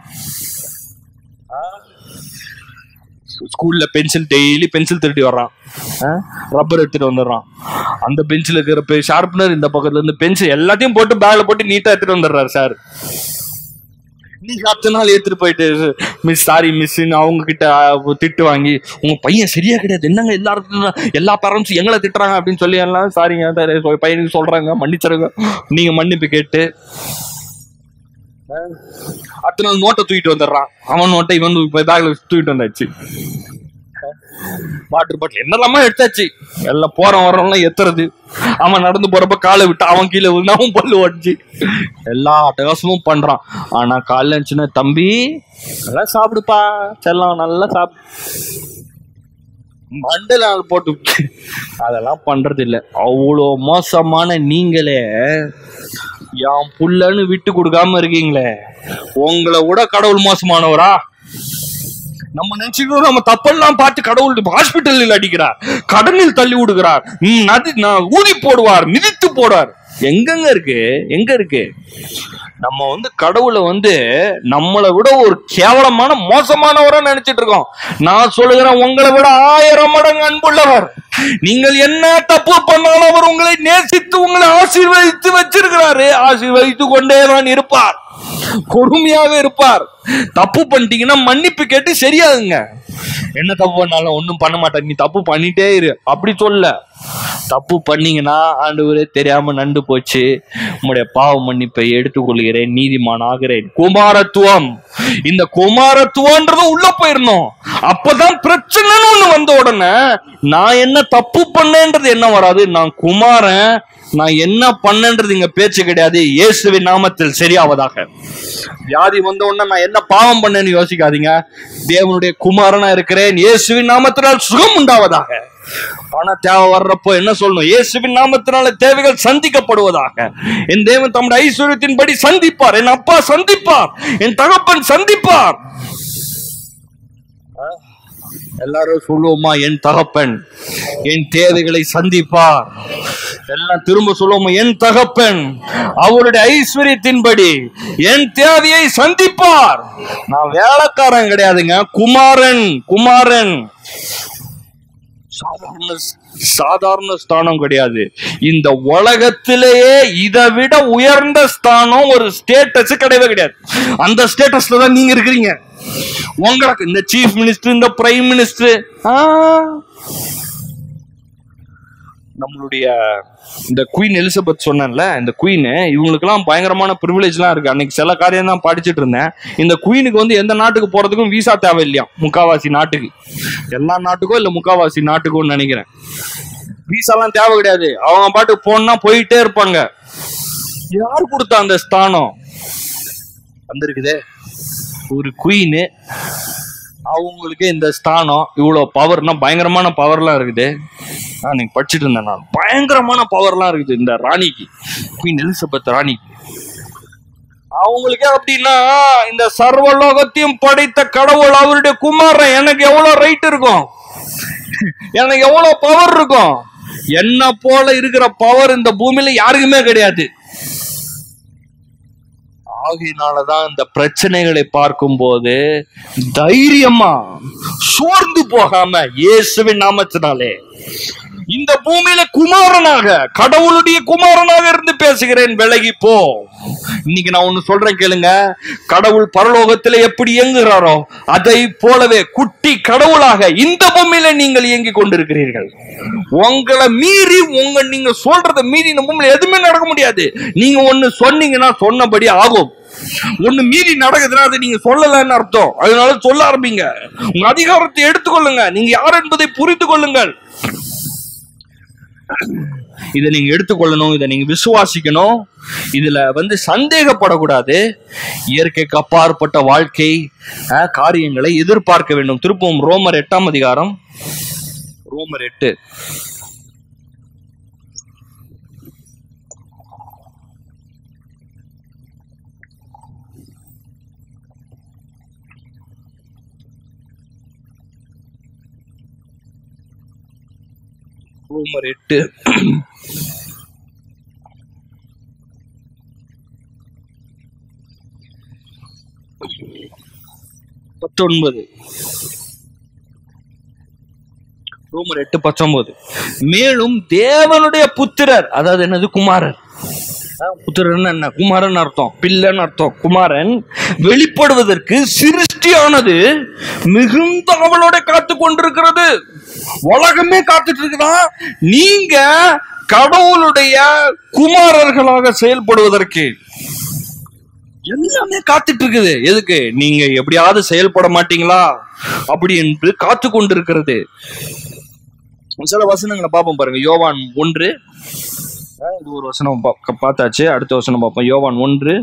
[SPEAKER 1] ஸ்கூல்ல பென்சில் டெய்லி பென்சில் திருடி வர்றான், ரப்பர் எடுத்துட்டு வந்துடுறான். அந்த பென்சில் இருக்கிற ஷார்ப்னர் இந்த பக்கத்துல இருந்து பென்சில் எல்லாத்தையும் போட்டு பேக்ல போட்டு நீட்டா எடுத்துட்டு வந்துடுறாரு சார். நீ 10 நாள் ஏத்துட்டு போயிட்டு மிஸ் சாரி மிஸ் அவங்க கிட்ட திட்டு வாங்கி, உங்க பையன் சரியா கிடையாது, என்னங்க எல்லா பேரண்ட்ஸும் எங்களை திட்டுறாங்க அப்படின்னு சொல்லி எல்லாம் சாரிங்க பையனுக்கு சொல்றாங்க, மன்னிச்சிருங்க. நீங்க மன்னிப்பு கேட்டு 10 நாள் நோட்டை தூக்கிட்டு வந்துடுறான். அவன் நோட்டை இவன் பேக்ல தூக்கிட்டு வந்தாச்சு. வாட்டர் பாட்டில் என்னெல்லாமா எடுத்தாச்சு. எல்லாம் போறவன் வரவங்களாம் எத்துறது. அவன் நடந்து போறப்ப காலை விட்டு அவன் கீழே விழுந்து அவன் பல்லு ஓடிச்சு. எல்லா அட்டகாசமும் பண்றான். ஆனா காலைல இருந்துச்சுன்னா, தம்பி நல்லா சாப்பிடுப்பா செல்லம், நல்லா சாப்பிடு, மண்டல போட்டு, அதெல்லாம் பண்றது இல்லை. அவ்வளோ மோசமான நீங்களே என் புள்ளன்னு விட்டு கொடுக்காம இருக்கீங்களே, உங்களை விட கடவுள் மோசமானவரா? நம்ம நினைச்சுக்கிறோம் நம்ம தப்பெல்லாம் பார்த்து கடவுள் ஹாஸ்பிட்டலில் அடிக்கிறார், கடனில் தள்ளி விடுகிறார், ஊதி போடுவார், மிதித்து போடுவார். எங்கெங்க இருக்கு? எங்க இருக்கு? நம்ம வந்து கடவுளை வந்து நம்மளை விட ஒரு கேவலமான மோசமானவரா நினைச்சிட்டு இருக்கோம். நான் சொல்லுகிறேன், உங்களை விட 1000 மடங்கு அன்புள்ளவர். நீங்கள் என்ன தப்பு பண்ணாலும் அவர் உங்களை நேசித்து உங்களை ஆசீர்வதித்து வச்சிருக்கிறாரு. ஆசீர்வதித்து கொண்டேதான் இருப்பார், கொடுமையாக இருப்பார். தப்பு பண்ணிட்டீங்கன்னா மன்னிப்பு கேட்டு சரியாகுங்க. என்ன தப்பு பண்ணாலும் ஒன்னும் பண்ண மாட்டேன், நீ தப்பு பண்ணிட்டே இரு அப்படி சொல்ல. தப்பு பண்ணீங்கன்னா, ஆண்டவரே தெரியாம நண்டு போச்சு, உங்களுடைய பாவ மன்னிப்பை எடுத்துக்கொள்கிறேன், நீதிமான் ஆகிறேன். குமாரத்துவம், இந்த குமாரத்துவன்றது உள்ள போயிடணும். அப்பதான் பிரச்சனைன்னு ஒண்ணு வந்த உடனே நான் என்ன தப்பு பண்ணேன்றது என்ன வராது. நான் குமாரன், நான் என்ன பண்ணேன்றது இங்க பேச்சு கிடையாது. இயேசுவின் நாமத்தில் சரியாவதாக. வியாதி வந்த உடனே நான் என்ன பாவம் பண்ணேன்னு யோசிக்காதீங்க. தேவனுடைய குமாரனா இருக்கிறேன், இயேசுவின் நாமத்தினால் சுகம் உண்டாவதாக. பண தேவை வர்றப்போ என்ன சொல்லணும்? இயேசுவின் நாமத்தினால தேவைகள் சந்திக்கப்படுவதாக. என் தேவன் தம்முடைய ஐஸ்வர்யத்தின்படி சந்திப்பார், என் அப்பா சந்திப்பார், என் தகப்பன் சந்திப்பார். எல்லாரும் சொல்லுவோமா? என் தகப்பன் என் தேவைகளை சந்திப்பார். எல்லாம் திரும்ப சொல்லுவோமா? என் தகப்பன் அவருடைய ஐஸ்வர்யத்தின்படி என் தேவையை சந்திப்பார். நான் வேலைக்காரன் கிடையாதுங்க, குமாரன். குமாரன் சாதாரண சாதாரண ஸ்தானம் கிடையாது. இந்த உலகத்திலேயே இதை விட உயர்ந்த ஸ்தானம் ஒரு ஸ்டேட்டஸ் கிடையவே கிடையாது. அந்த ஸ்டேட்டஸ்ல தான் நீங்க இருக்கிறீங்க. உங்களுக்கு இந்த சீஃப் மினிஸ்டர், இந்த பிரைம் மினிஸ்டர், நம்மளுடைய இந்த குயின் எலிசபெத் சொன்னேன்ல, இந்த குயின் இவங்களுக்கு எல்லாம் பயங்கரமான பிரிவிலேஜ் எல்லாம் இருக்கு. அன்னைக்கு சில காரியம் தான் படிச்சுட்டு இருந்தேன். இந்த குயினுக்கு வந்து எந்த நாட்டுக்கு போறதுக்கும் விசா தேவை இல்லையா, முக்காவாசி நாட்டுக்கு. எல்லா நாட்டுக்கும் இல்ல முக்காவாசி நாட்டுக்கும் நினைக்கிறேன் விசாலாம் தேவை கிடையாது. அவங்க பாட்டுக்கு போனா போயிட்டே இருப்பாங்க. யார் கொடுத்தா அந்த ஸ்தானம்? வந்திருக்குதே ஒரு குயின், அவங்களுக்கு இந்த ஸ்தானம் இவ்வளவு பவர்னா பயங்கரமான பவர்லாம் இருக்குது. நீங்க படிச்சுட்டு இருந்தேன் நான், பயங்கரமான பவர்லாம் இருக்குது இந்த ராணிக்கு, குயின் எலிசபெத் ராணிக்கு. அவங்களுக்கே அப்படின்னா இந்த சர்வலோகத்தையும் படைத்த கடவுள் அவருடைய குமாரன், எனக்கு எவ்வளவு ரைட் இருக்கும், எனக்கு எவ்வளவு பவர் இருக்கும். என்ன போல இருக்கிற பவர் இந்த பூமியில யாருக்குமே கிடையாது. ஆகையினாலதான் இந்த பிரச்சனைகளை பார்க்கும் போது தைரியமா சோர்ந்து போகாம இயேசுவின் நாமத்தினாலே இந்த பூமியில குமாரனாக, கடவுளுடைய குமாரனாக இருந்து பேசுகிறேன், விலகி போ. இன்னைக்கு நான் ஒண்ணு சொல்றேன் கேளுங்க. கடவுள் பரலோகத்திலே எப்படி இயங்குகிறாரோ அதை போலவே குட்டி கடவுளாக இந்த பூமியில நீங்கள் இயங்கி கொண்டிருக்கிறீர்கள். உங்களை மீறி நீங்க சொல்றத மீறி இந்த பூமியில எதுவுமே நடக்க முடியாது. நீங்க ஒண்ணு சொன்னீங்கன்னா சொன்னபடி ஆகும். ஒண்ணு மீறி நடக்குதுன்னா அதை நீங்க சொல்லலன்னு அர்த்தம். அதனால சொல்ல ஆரம்பிங்க. உங்க அதிகாரத்தை எடுத்துக்கொள்ளுங்க. நீங்க யார் என்பதை புரிந்து கொள்ளுங்கள். இதை நீங்க எடுத்துக்கொள்ளணும், இதை நீங்க விசுவாசிக்கணும். இதுல வந்து சந்தேகப்படக்கூடாது. இயற்கைக்கு அப்பாற்பட்ட வாழ்க்கை காரியங்களை எதிர்பார்க்க வேண்டும். திருப்பவும் ரோமர் 8ஆம் அதிகாரம், ரோமர் 8 ரோமர் 8 19. ரோமர் 8:19. மேலும் தேவனுடைய புத்திரர், அதாவது என்னது, குமாரன். புத்திரன் என்ன? குமாரன் அர்த்தம், பிள்ளைன்னு அர்த்தம். குமாரன் வெளிப்படுவதற்கு சிருஷ்டியானது மிகுந்த அவளோட காத்து கொண்டிருக்கிறது. உலகமே காத்துட்டு இருக்குதான் நீங்க கடவுளுடைய குமாரர்களாக செயல்படுவதற்கு. எல்லாமே காத்துட்டு இருக்குது. எதுக்கு? நீங்க எப்படியாவது செயல்பட மாட்டீங்களா அப்படி என்று காத்து கொண்டிருக்கிறது. சில வசனங்களை பார்ப்போம் பாருங்க. யோவான் 1, இது ஒரு வசனம் பார்த்தாச்சு. அடுத்த வசனம் பார்ப்போம். யோவான்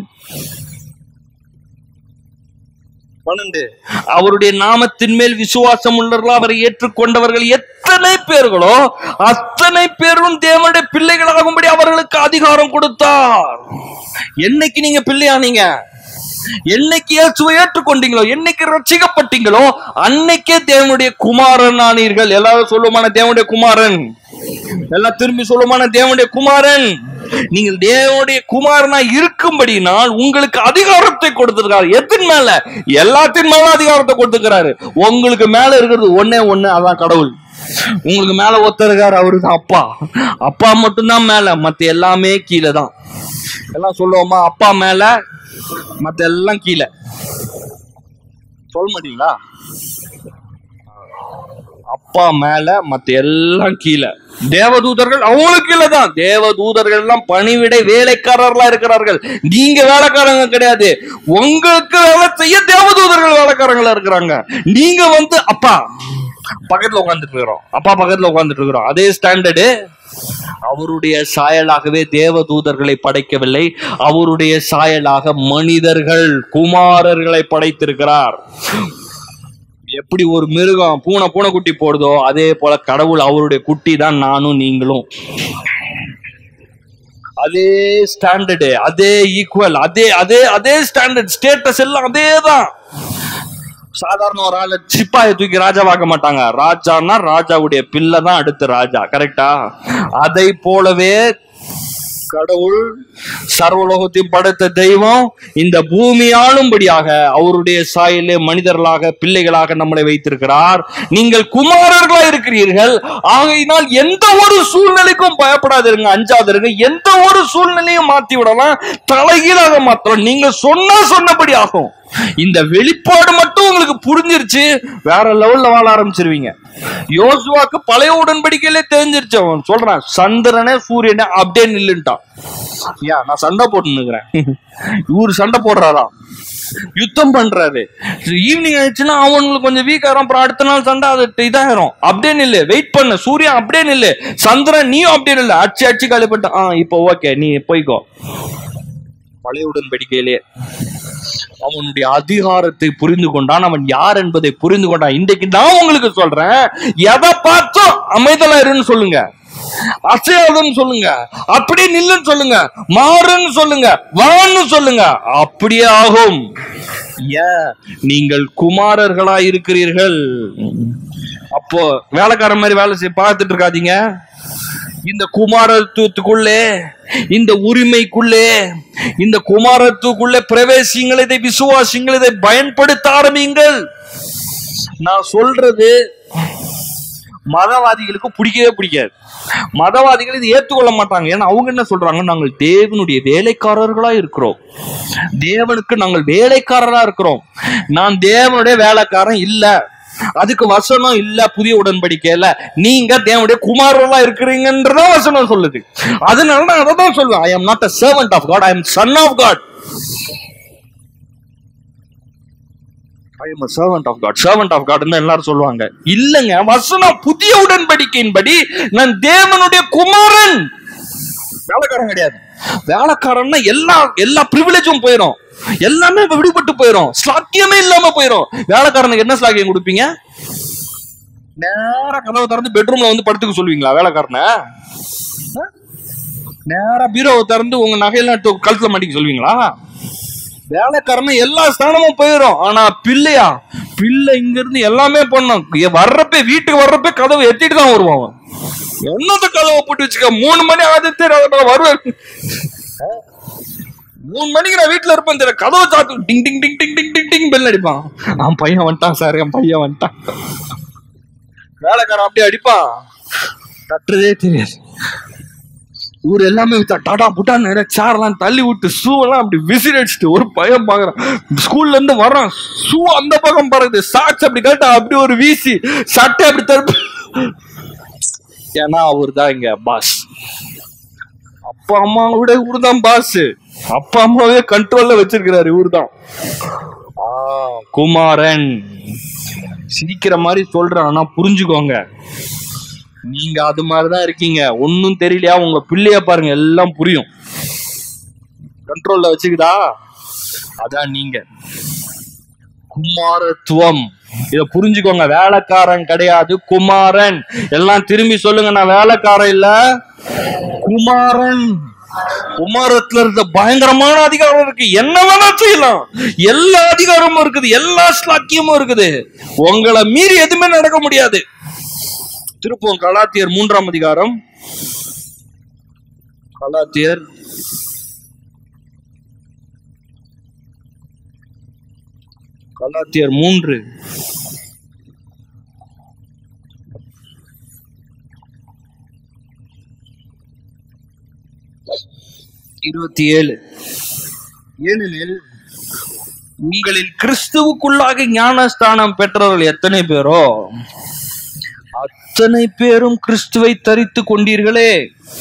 [SPEAKER 1] 1:12. அவருடைய நாமத்தின் மேல் விசுவாசம் உள்ளவர்களோ அவரை ஏற்றுக்கொண்டவர்கள் எத்தனை பேர்களோ அத்தனை பேரும் தேவனுடைய பிள்ளைகளாகும்படி அவர்களுக்கு அதிகாரம் கொடுத்தார். என்னைக்கு நீங்க பிள்ளையானீங்க, என்னைக்கு இயேசுவை ஏற்றுக்கொண்டீங்களோ, என்னைக்கு ரட்சிக்கப்பட்டீங்களோ, அன்னைக்கே தேவனுடைய குமாரன் ஆனீர்கள். எல்லாரும் சொல்லுமான தேவனுடைய குமாரன், எல்லாம் திரும்பி சொல்லுமான தேவனுடைய குமாரன். நீங்கள் தேவனுடைய குமாரனா இருக்கும்படினால் உங்களுக்கு அதிகாரத்தை கொடுத்திருக்காரு. எத்தின் மேல? எல்லாத்தின் மேல அதிகாரத்தை கொடுத்திருக்கிறாரு. உங்களுக்கு மேல இருக்கிறது ஒன்னே ஒண்ணு, அதான் கடவுள். உங்களுக்கு மேல ஒருத்தருக்காரு, அவருதான் அப்பா. அப்பா மட்டும்தான் மேல, மத்த எல்லாமே கீழே தான். எல்லாம் சொல்லுவோமா, அப்பா மேல மத்த எல்லாம் கீழே. சொல்ல மாட்டீங்களா? அப்பா மேல மத்த எல்லாம் கீழே. தேவதூதர்கள் அவங்களுக்கு கீழதான். தேவதூதர்கள் எல்லாம் பணிவிடை வேலைக்காரர்களா இருக்கிறார்கள். நீங்க வேலைக்காரங்க கிடையாது. உங்களுக்கு வேலை செய்ய தேவதூதர்கள் வேலைக்காரங்களா இருக்கிறாங்க. நீங்க வந்து அப்பா பக்கத்துல உட்காந்துட்டு இருக்கிறோம், அப்பா பக்கத்துல உட்காந்துட்டு இருக்கிறோம். அதே ஸ்டாண்டர்டு. அவருடைய சாயலாகவே தேவதூதர்களை படைக்கவில்லை, அவருடைய சாயலாக மனிதர்கள் குமாரர்களை படைத்திருக்கிறார். எப்படி ஒரு மிருகம் பூனைக்குட்டி போடுதோ அதே போல கடவுள் அவருடைய குட்டி தான் நானும் நீங்களும். அதே ஸ்டாண்டர்டு, அதே ஈக்குவல், அதே அதே அதே ஸ்டாண்டர்ட், ஸ்டேட்டஸ் எல்லாம் அதேதான். சாதாரண ஒரு ஆளு சிப்பாயை தூக்கி ராஜாவாக்க மாட்டாங்க. ராஜான்னா ராஜாவுடைய பிள்ளை தான் அடுத்த ராஜா. கரெக்டா? அதை போலவே கடவுள் சர்வலோகத்தையும் படைத்த தெய்வம் இந்த பூமி ஆளும்படியாக அவருடைய சாயலே மனிதர்களாக பிள்ளைகளாக நம்மளை வைத்திருக்கிறார். நீங்கள் குமாரர்களா இருக்கிறீர்கள். ஆகையினால் எந்த ஒரு சூழ்நிலைக்கும் பயப்படாதிருங்க, அஞ்சாதிருங்க. எந்த ஒரு சூழ்நிலையும் மாத்தி விடலாம், தலைகீழாக மாத்தலாம். நீங்க சொன்னபடி ஆகும். இந்த வெளிப்பாடு மட்டும் உங்களுக்கு புரிஞ்சிருச்சு, வேற லெவல்ல வாழ ஆரம்பிச்சிருவீங்க. யோசுவாக்கு பழைய உடன்படிக்கையிலே தெரிஞ்சிருச்சு. அவன் சொல்றான், சந்திரனே சூரியனே அப்படியே நில்லுட்டான். ஏன் நான் சண்டை போட்டு நிக்கிறேன், இவரு சண்டை போடுறாராம், யுத்தம் பண்றாரு. ஈவினிங் ஆயிடுச்சுன்னா அவங்களுக்கு கொஞ்சம் வீக் ஆயிரும். அப்புறம் அடுத்த நாள் சண்டை அது இதாயிரும். அப்படியே நில்லு, வெயிட் பண்ணு. சூரியன் அப்படியே நில்லு, சந்திரன் நீயும் அப்படியே நில்லு. அடிச்சு காலிப்பட்ட இப்போ ஓகே நீ போய்க்கோ. பழைய உடன்படிக்கையிலே அவனுடைய அதிகாரத்தை புரிந்து கொண்டான், அவன் யார் என்பதை புரிந்து கொண்டான். இன்றைக்கு நான் உங்களுக்கு சொல்றேன், எதை பார்த்தோம் அமைதலா இருன்னு சொல்லுங்க, அசையாதுன்னு சொல்லுங்க, அப்படியே நில்லுன்னு சொல்லுங்க, மாறுன்னு சொல்லுங்க, வான்னு சொல்லுங்க, அப்படியே ஆகும். நீங்கள் குமாரர்களா இருக்கிறீர்கள். அப்போ வேலைக்காரன் மாதிரி வேலை செய்ய பார்த்துட்டு இருக்காதீங்க. இந்த குமாரத்துவத்துக்குள்ளே, இந்த உரிமைக்குள்ளே, இந்த குமாரத்துக்குள்ளே பிரவேசிங்கள், இதை விசுவாசிங்கள், இதை பயன்படுத்த ஆரம்பிங்கள். நான் சொல்றது மதவாதிகளுக்கு பிடிக்கவே பிடிக்காது. மதவாதிகள் இதை ஏற்றுக்கொள்ள மாட்டாங்க. ஏன்னா அவங்க என்ன சொல்றாங்க, நாங்கள் தேவனுடைய வேலைக்காரர்களா இருக்கிறோம், தேவனுக்கு நாங்கள் வேலைக்காரரா இருக்கிறோம். நான் தேவனுடைய வேலைக்காரன் இல்ல, அதுக்கு வசனம் இல்ல. புதிய உடன்படிக்கையில நீங்க தேவனுடைய குமாரர்களா இருக்கிறீங்கன்றதா வசனம் சொல்லுது. அதனால நான் அதை தான் சொல்லுவேன், I am not a servant of God, I am son of God. I am a servant of God. Servant of God எல்லாரும் சொல்லுவாங்க. இல்லங்க, வசனம் புதிய உடன்படிக்கையின்படி நான் தேவனுடைய குமாரன், வேலைக்காரன் கிடையாது. வேலைக்காரன்னா எல்லா பிரிவிலேஜும் போயிடும், எல்லாமே விடுபட்டு போயிடும், ஸ்லாக்கியமே இல்லாம போயிடும். வேலைக்காரனுக்கு என்ன ஸ்லாக்கியம் கொடுப்பீங்க? நேரா கதவை திறந்து பெட்ரூம்ல வந்து படுத்துக்க சொல்லுவீங்களா வேலைக்காரனை? நேரா பீரோவை திறந்து உங்க நகையெல்லாம் எடுத்து கழுத்துல மாட்டிக்க சொல்லுவீங்களா? வேலைக்காரன எல்லா ஸ்தானமும் போயிடும். ஆனா பிள்ளை இங்க இருந்து எல்லாமே பண்ணும். வீட்டுக்கு வர்றப்ப கதவை எத்திட்டு தான் வருவான். என்னது கதவை போட்டு வச்சுக்க, 3 மணி ஆகுது வருவேன், 3 மணிக்கு நான் வீட்டுல இருப்பேன், தெரியல கதவை சாத்து டிங் டிங் டிங் டிங் டிங் டிங் டிங் பெல் அடிப்பான். அவன் பையன் வந்துட்டான் சார், என் பையன் வந்துட்டான். வேலைக்காரன் அப்படியே அடிப்பான், தட்டுறதே தெரியாது. ஊர் எல்லாமே டாடா புட்டான்னு சேரெல்லாம் தள்ளி விட்டு ஷூவெல்லாம் அப்படி விசில் அடிச்சுட்டு ஒரு பையன் பாக்குறான். ஸ்கூல்ல இருந்து வர்றான், ஷூ அந்த பக்கம் பறக்குது, சாக்ஸ் அப்படி கேட்டா அப்படி ஒரு வீசி, சட்டை அப்படி தடுப்பு. ஏன்னா அவரு தான் இங்க பாஸ். அப்பா அம்மா விட இவரு தான் பாஸ். அப்பா அம்மாவே கண்ட்ரோல்ல வச்சிருக்கிறாரு இவரு தான் குமாரன். சிரிக்கிற மாதிரி சொல்றேன், ஆனா புரிஞ்சுக்கோங்க, நீங்க அது மாதிரிதான் இருக்கீங்க. ஒன்னும் தெரியலையா? உங்க பிள்ளைய பாருங்க, எல்லாம் புரியும். கண்ட்ரோல்ல வச்சுக்குதா? அதான் நீங்க குமாரத்துவம். இத புரிஞ்சுக்கோங்க. வேலைக்காரன் கிடையாது, குமாரன். எல்லாம் திரும்பி சொல்லுங்க, நான் வேலைக்காரன் இல்ல, குமாரன். குமாரத்துல இருந்த பயங்கரமான அதிகாரம் இருக்கு, என்ன வேணா செய்யலாம், எல்லா அதிகாரமும் இருக்குது, எல்லா ஸ்லாக்கியமும் இருக்குது. உங்களை மீறி எதுவுமே நடக்க முடியாது. திருப்போம் கலாத்தியர் 3ஆம் அதிகாரம். கலாத்தியர் கலாத்தியர் 3 27. ஏனெனில் உங்களில் கிறிஸ்துவுக்குள்ளாக ஞானஸ்தானம் பெற்றவர்கள் எத்தனை பேரோ அத்தனை பேரும் கிறிஸ்துவை தரித்து கொண்டீர்களே.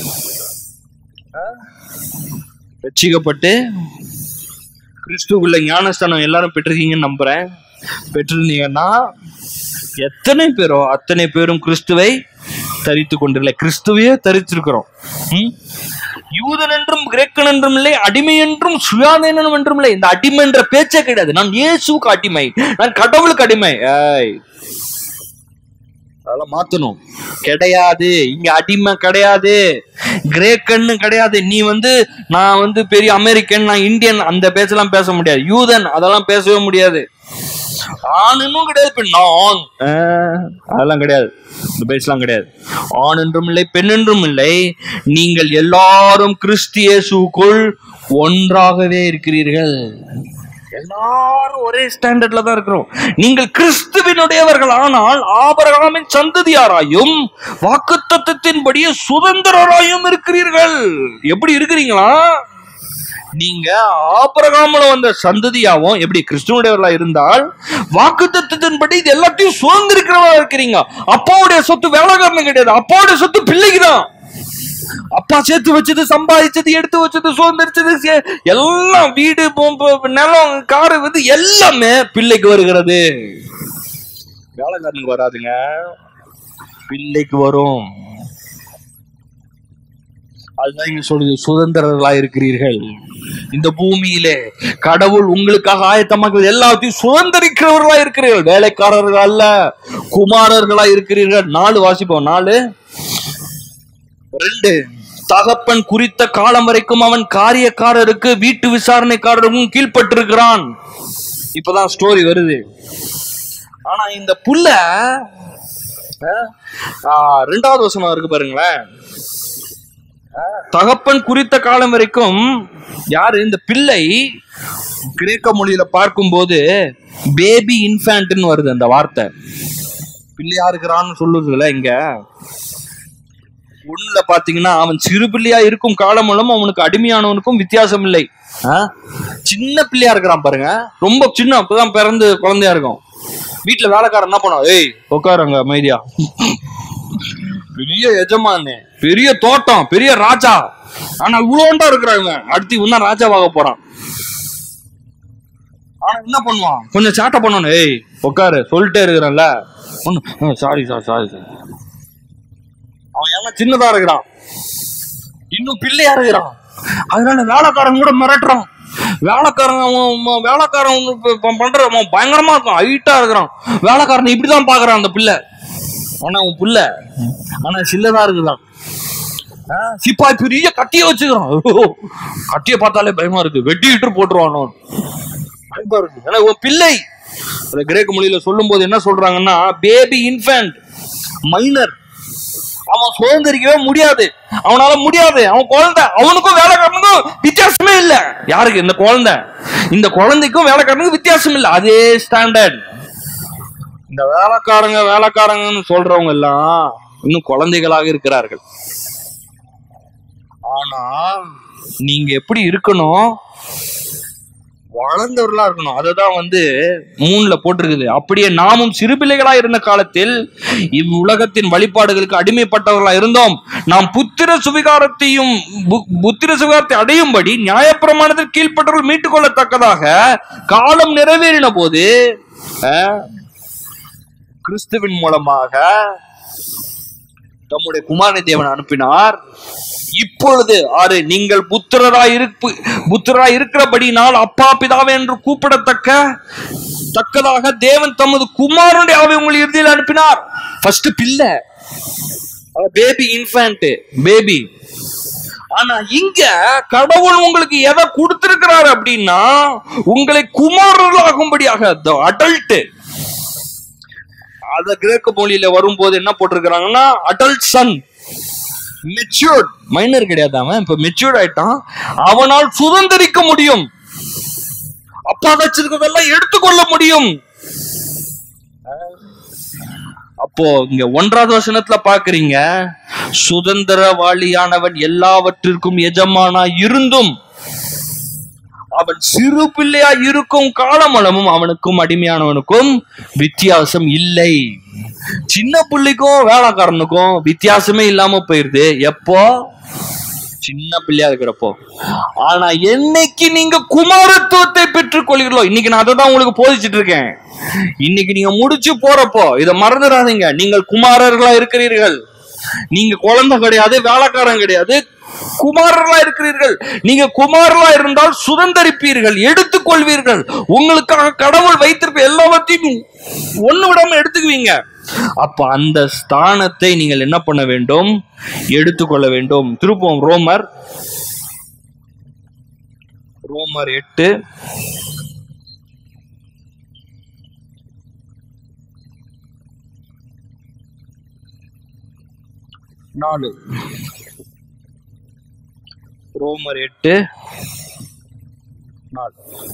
[SPEAKER 1] ரட்சிக்கப்பட்டு கிறிஸ்துவுக்குள்ள ஞானஸ்தானம் எல்லாரும் பெற்றிருக்கீங்கன்னு நம்புறேன். பெற்றிருந்தீங்கன்னா எத்தனை பேரோ அத்தனை பேரும் கிறிஸ்துவை தரித்து கொண்டீர்களே. கிறிஸ்துவையே தரித்திருக்கிறோம். யூதன் என்றும் கிரேக்கன் என்றும் இல்லை, அடிமை என்றும் சுயாதீனம் என்றும் இல்லை. இந்த அடிமை என்ற பேச்சே கிடையாது. நான் இயேசுவுக்கு அடிமை, நான் கடவுளுக்கு அடிமை. அதெல்லாம் மாத்தணும். கிடையாது, இங்க அடிமை கிடையாது, கிரேக்கன்னு கிடையாது. நீ நான் பெரிய அமெரிக்கன், நான் இந்தியன், அந்த பேச்செல்லாம் பேச முடியாது. யூதன் அதெல்லாம் பேசவே முடியாது. ஆணுன்னும் கிடையாது, பெண் ஆண் அதெல்லாம் கிடையாது. இந்த பேச்செல்லாம் கிடையாது. ஆண் என்றும் இல்லை, பெண் என்றும் இல்லை. நீங்கள் எல்லாரும் கிறிஸ்து இயேசுவுக்குள் ஒன்றாகவே இருக்கிறீர்கள். எல்லாரும் ஒரே ஸ்டாண்டர்ட்ல தான் இருக்கிறோம். நீங்கள் கிறிஸ்துவினுடையவர்கள் ஆனால் ஆபிரகாமின் சந்ததியாராயும் வாக்குத்தத்தத்தின்படியே சுதந்திரராயும் இருக்கிறீர்கள். எப்படி இருக்கிறீங்களா? நீங்க ஆபிரகாம்ல வந்த சந்ததியாவும் எப்படி கிறிஸ்துவனுடையவர்களா இருந்தால் வாக்குத்தத்தத்தின்படி இது எல்லாத்தையும் சுதந்திரிக்கிறவா இருக்கிறீங்க. அப்பாவுடைய சொத்து வேலைக்காரன் கிடையாது, அப்பாவுடைய சொத்து பிள்ளைக்கு தான். அப்பா சேர்த்து வச்சது, சம்பாதிச்சது, எடுத்து வச்சது, சுதந்திரிச்சது எல்லாம், வீடு, நிலம், காரு எல்லாமே பிள்ளைக்கு வருகிறது. வேலைக்காரனுக்கு வராதுங்க, பிள்ளைக்கு வரும். அதுதான் இங்க சொல்லுது, சுதந்திரர்களா இருக்கிறீர்கள். இந்த பூமியிலே கடவுள் உங்களுக்காக ஆயத்தமாக எல்லாத்தையும் சுதந்திரிக்கிறவர்களா இருக்கிறீர்கள். வேலைக்காரர்கள் அல்ல, குமாரர்களா இருக்கிறீர்கள். 4 வாசிப்போம். 4:2 தகப்பன் குறித்த காலம் வரைக்கும் அவன் காரியக்காரருக்கு வீட்டு விசாரணைக்காரருக்கும் கீழ்பட்டிருக்கிறான். இப்பதான் ஸ்டோரி வருது. ஆனா இந்த புள்ள 2வது வசனம் இருக்கு பாருங்களேன். தகப்பன் குறித்த காலம் வரைக்கும் யாரு? இந்த பிள்ளை. கிரேக்க மொழியில பார்க்கும் போது பேபி இன்ஃபேன்ட்னு வருது அந்த வார்த்தை. பிள்ளையா இருக்கிறான்னு சொல்லுதுல. இங்க ஒண்ணுல பாத்தீங்கன்னா அவன் சிறு பிள்ளையா இருக்கும் காலம் மூலம் அவனுக்கு அடிமையானவனுக்கும் வித்தியாசம் இல்லை. சின்ன பிள்ளையா இருக்கிறான் பாருங்க, ரொம்ப சின்ன, அப்பதான் பிறந்து குழந்தையா இருக்கும். வீட்டுல வேலைக்காரன் என்ன பண்ணுவான்? ஏய் உட்காருங்க அமைதியா. பெரிய எஜமானே, பெரிய தோட்டம், பெரிய ராஜா. ஆனா இவ்வளோண்டா இருக்கிறாங்க. அடுத்து இவன் ராஜாவாக போறான். ஆனா என்ன பண்ணுவான்? கொஞ்சம் சாட்டை பண்ணுவான். ஏய் உட்காரு சொல்லிட்டே இருக்கிறான்ல. Sorry sir, sorry sir. அவன் எல்லாம் சின்னதா இருக்கிறான், இன்னும் பிள்ளையா இருக்கிறான். அதனால வேலைக்காரன் கூட மிரட்டுறான். வேலைக்காரன் பண்ற பயங்கரமா இருக்கும், ஹைட்டா இருக்கிறான். வேலைக்காரன் இப்படிதான் பாக்குறான் அந்த பிள்ளை. ஆனா அவன் புள்ள ஆனா சில்லதான் இருக்குதான். சிப்பாய் பெரிய கட்டிய வச்சுக்கிறான். கட்டிய பார்த்தாலே பயமா இருக்கு, வெட்டிட்டு போட்டுருவான். பயமா இருக்கு. ஏன்னா உன் பிள்ளை. கிரேக்க மொழியில சொல்லும் போது என்ன சொல்றாங்கன்னா, பேபி இன்ஃபேன்ட், மைனர். அவன் சுதந்திரிக்கவே முடியாது, அவனால முடியாது. அவன் குழந்தை, அவனுக்கும் வேலைக்காரனுக்கும் வித்தியாசமே இல்ல. யாருக்கு? இந்த குழந்தை. இந்த குழந்தைக்கும் வேலைக்காரனுக்கும் வித்தியாசம் இல்ல, அதே ஸ்டாண்டர்ட். இந்த வேலைக்காரங்கன்னு சொல்றவங்க எல்லாம் இன்னும் குழந்தைகளாக இருக்கிறார்கள். ஆனா நீங்க எப்படி இருக்கணும்? வளர்ந்தவர்களா இருக்கணும். அததான் 3ல போட்டிருக்குது. அப்படியே நாமும் சிறு பிள்ளைகளா இருந்த காலத்தில் இவ்வுலகத்தின் வழிபாடுகளுக்கு அடிமைப்பட்டவர்களா இருந்தோம். நாம் புத்திர சுவிகாரத்தை அடையும்படி நியாயப்பிரமாணத்தில் கீழ்ப்பட்டவர்கள் மீட்டுக் கொள்ளத்தக்கதாக காலம் நிறைவேறின போது கிறிஸ்துவின் மூலமாக தம்முடைய குமாரனை தேவன் அனுப்பினார். இப்பொழுது நீங்கள் புத்திரராய் இருக்கிறபடினால் அப்பா பிதாவே என்று கூப்பிடத்தக்கதாக தேவன் தமது குமாரனுடைய ஆவியை உங்கள் இறுதியில் அனுப்பினார். ஃபர்ஸ்ட் பிள்ளை, பேபி இன்ஃபேன்ட், பேபி. ஆனா இங்க கடவுள் உங்களுக்கு எதை கொடுத்திருக்கிறார் அப்படின்னா, உங்களை குமாரர்களாகும்படியாக அடல்ட். அத கிரேக்க மொழியில வரும்போது என்ன போட்டிருக்கிறாங்கன்னா, அடல்ட் சன். மெச்சூர்ட், மைனர் கிடையாது. அவன் இப்ப மெச்சூர்ட் ஆயிட்டான். அவனால் சுதந்திரிக்க முடியும், அப்பா வச்சிருக்கிறதெல்லாம் எடுத்துக்கொள்ள முடியும். அப்போ இங்க 1வது வசனத்துல பாக்குறீங்க, சுதந்திரவாளியானவன் எல்லாவற்றிற்கும் எஜமானா இருந்தும் அவன் சிறு பிள்ளையா இருக்கும் காலமளவும் அவனுக்கும் அடிமையானவனுக்கும் வித்தியாசம் இல்லை. சின்ன பிள்ளைக்கும் வேலைக்காரனுக்கும் வித்தியாசமே இல்லாம போயிருது. எப்போ? சின்ன பிள்ளையா இருக்கிறப்போ. ஆனா என்னைக்கு நீங்க குமாரத்துவத்தை பெற்றுக் கொள்கிறீர்களோ, இன்னைக்கு நான் அதை தான் உங்களுக்கு போதிச்சுட்டு இருக்கேன். இன்னைக்கு நீங்க முடிச்சு போறப்போ இதை மறந்துடாதீங்க, நீங்கள் குமாரர்களா இருக்கிறீர்கள். நீங்க குழந்தை கிடையாது, வேலைக்காரன் கிடையாது, குமாரர்களா இருக்கிறீர்கள். நீங்க குமாரர்களா இருந்தால் சுதந்திரிப்பீர்கள், எடுத்துக்கொள்வீர்கள். உங்களுக்காக கடவுள் வைத்திருக்க எல்லாவற்றையும் ஒண்ணு விடாம எடுத்துக்குவீங்க. அப்ப அந்த ஸ்தானத்தை நீங்கள் என்ன பண்ண வேண்டும்? எடுத்துக்கொள்ள வேண்டும். திருப்பம் ரோமர் 8:4. ரோமர் 8:4.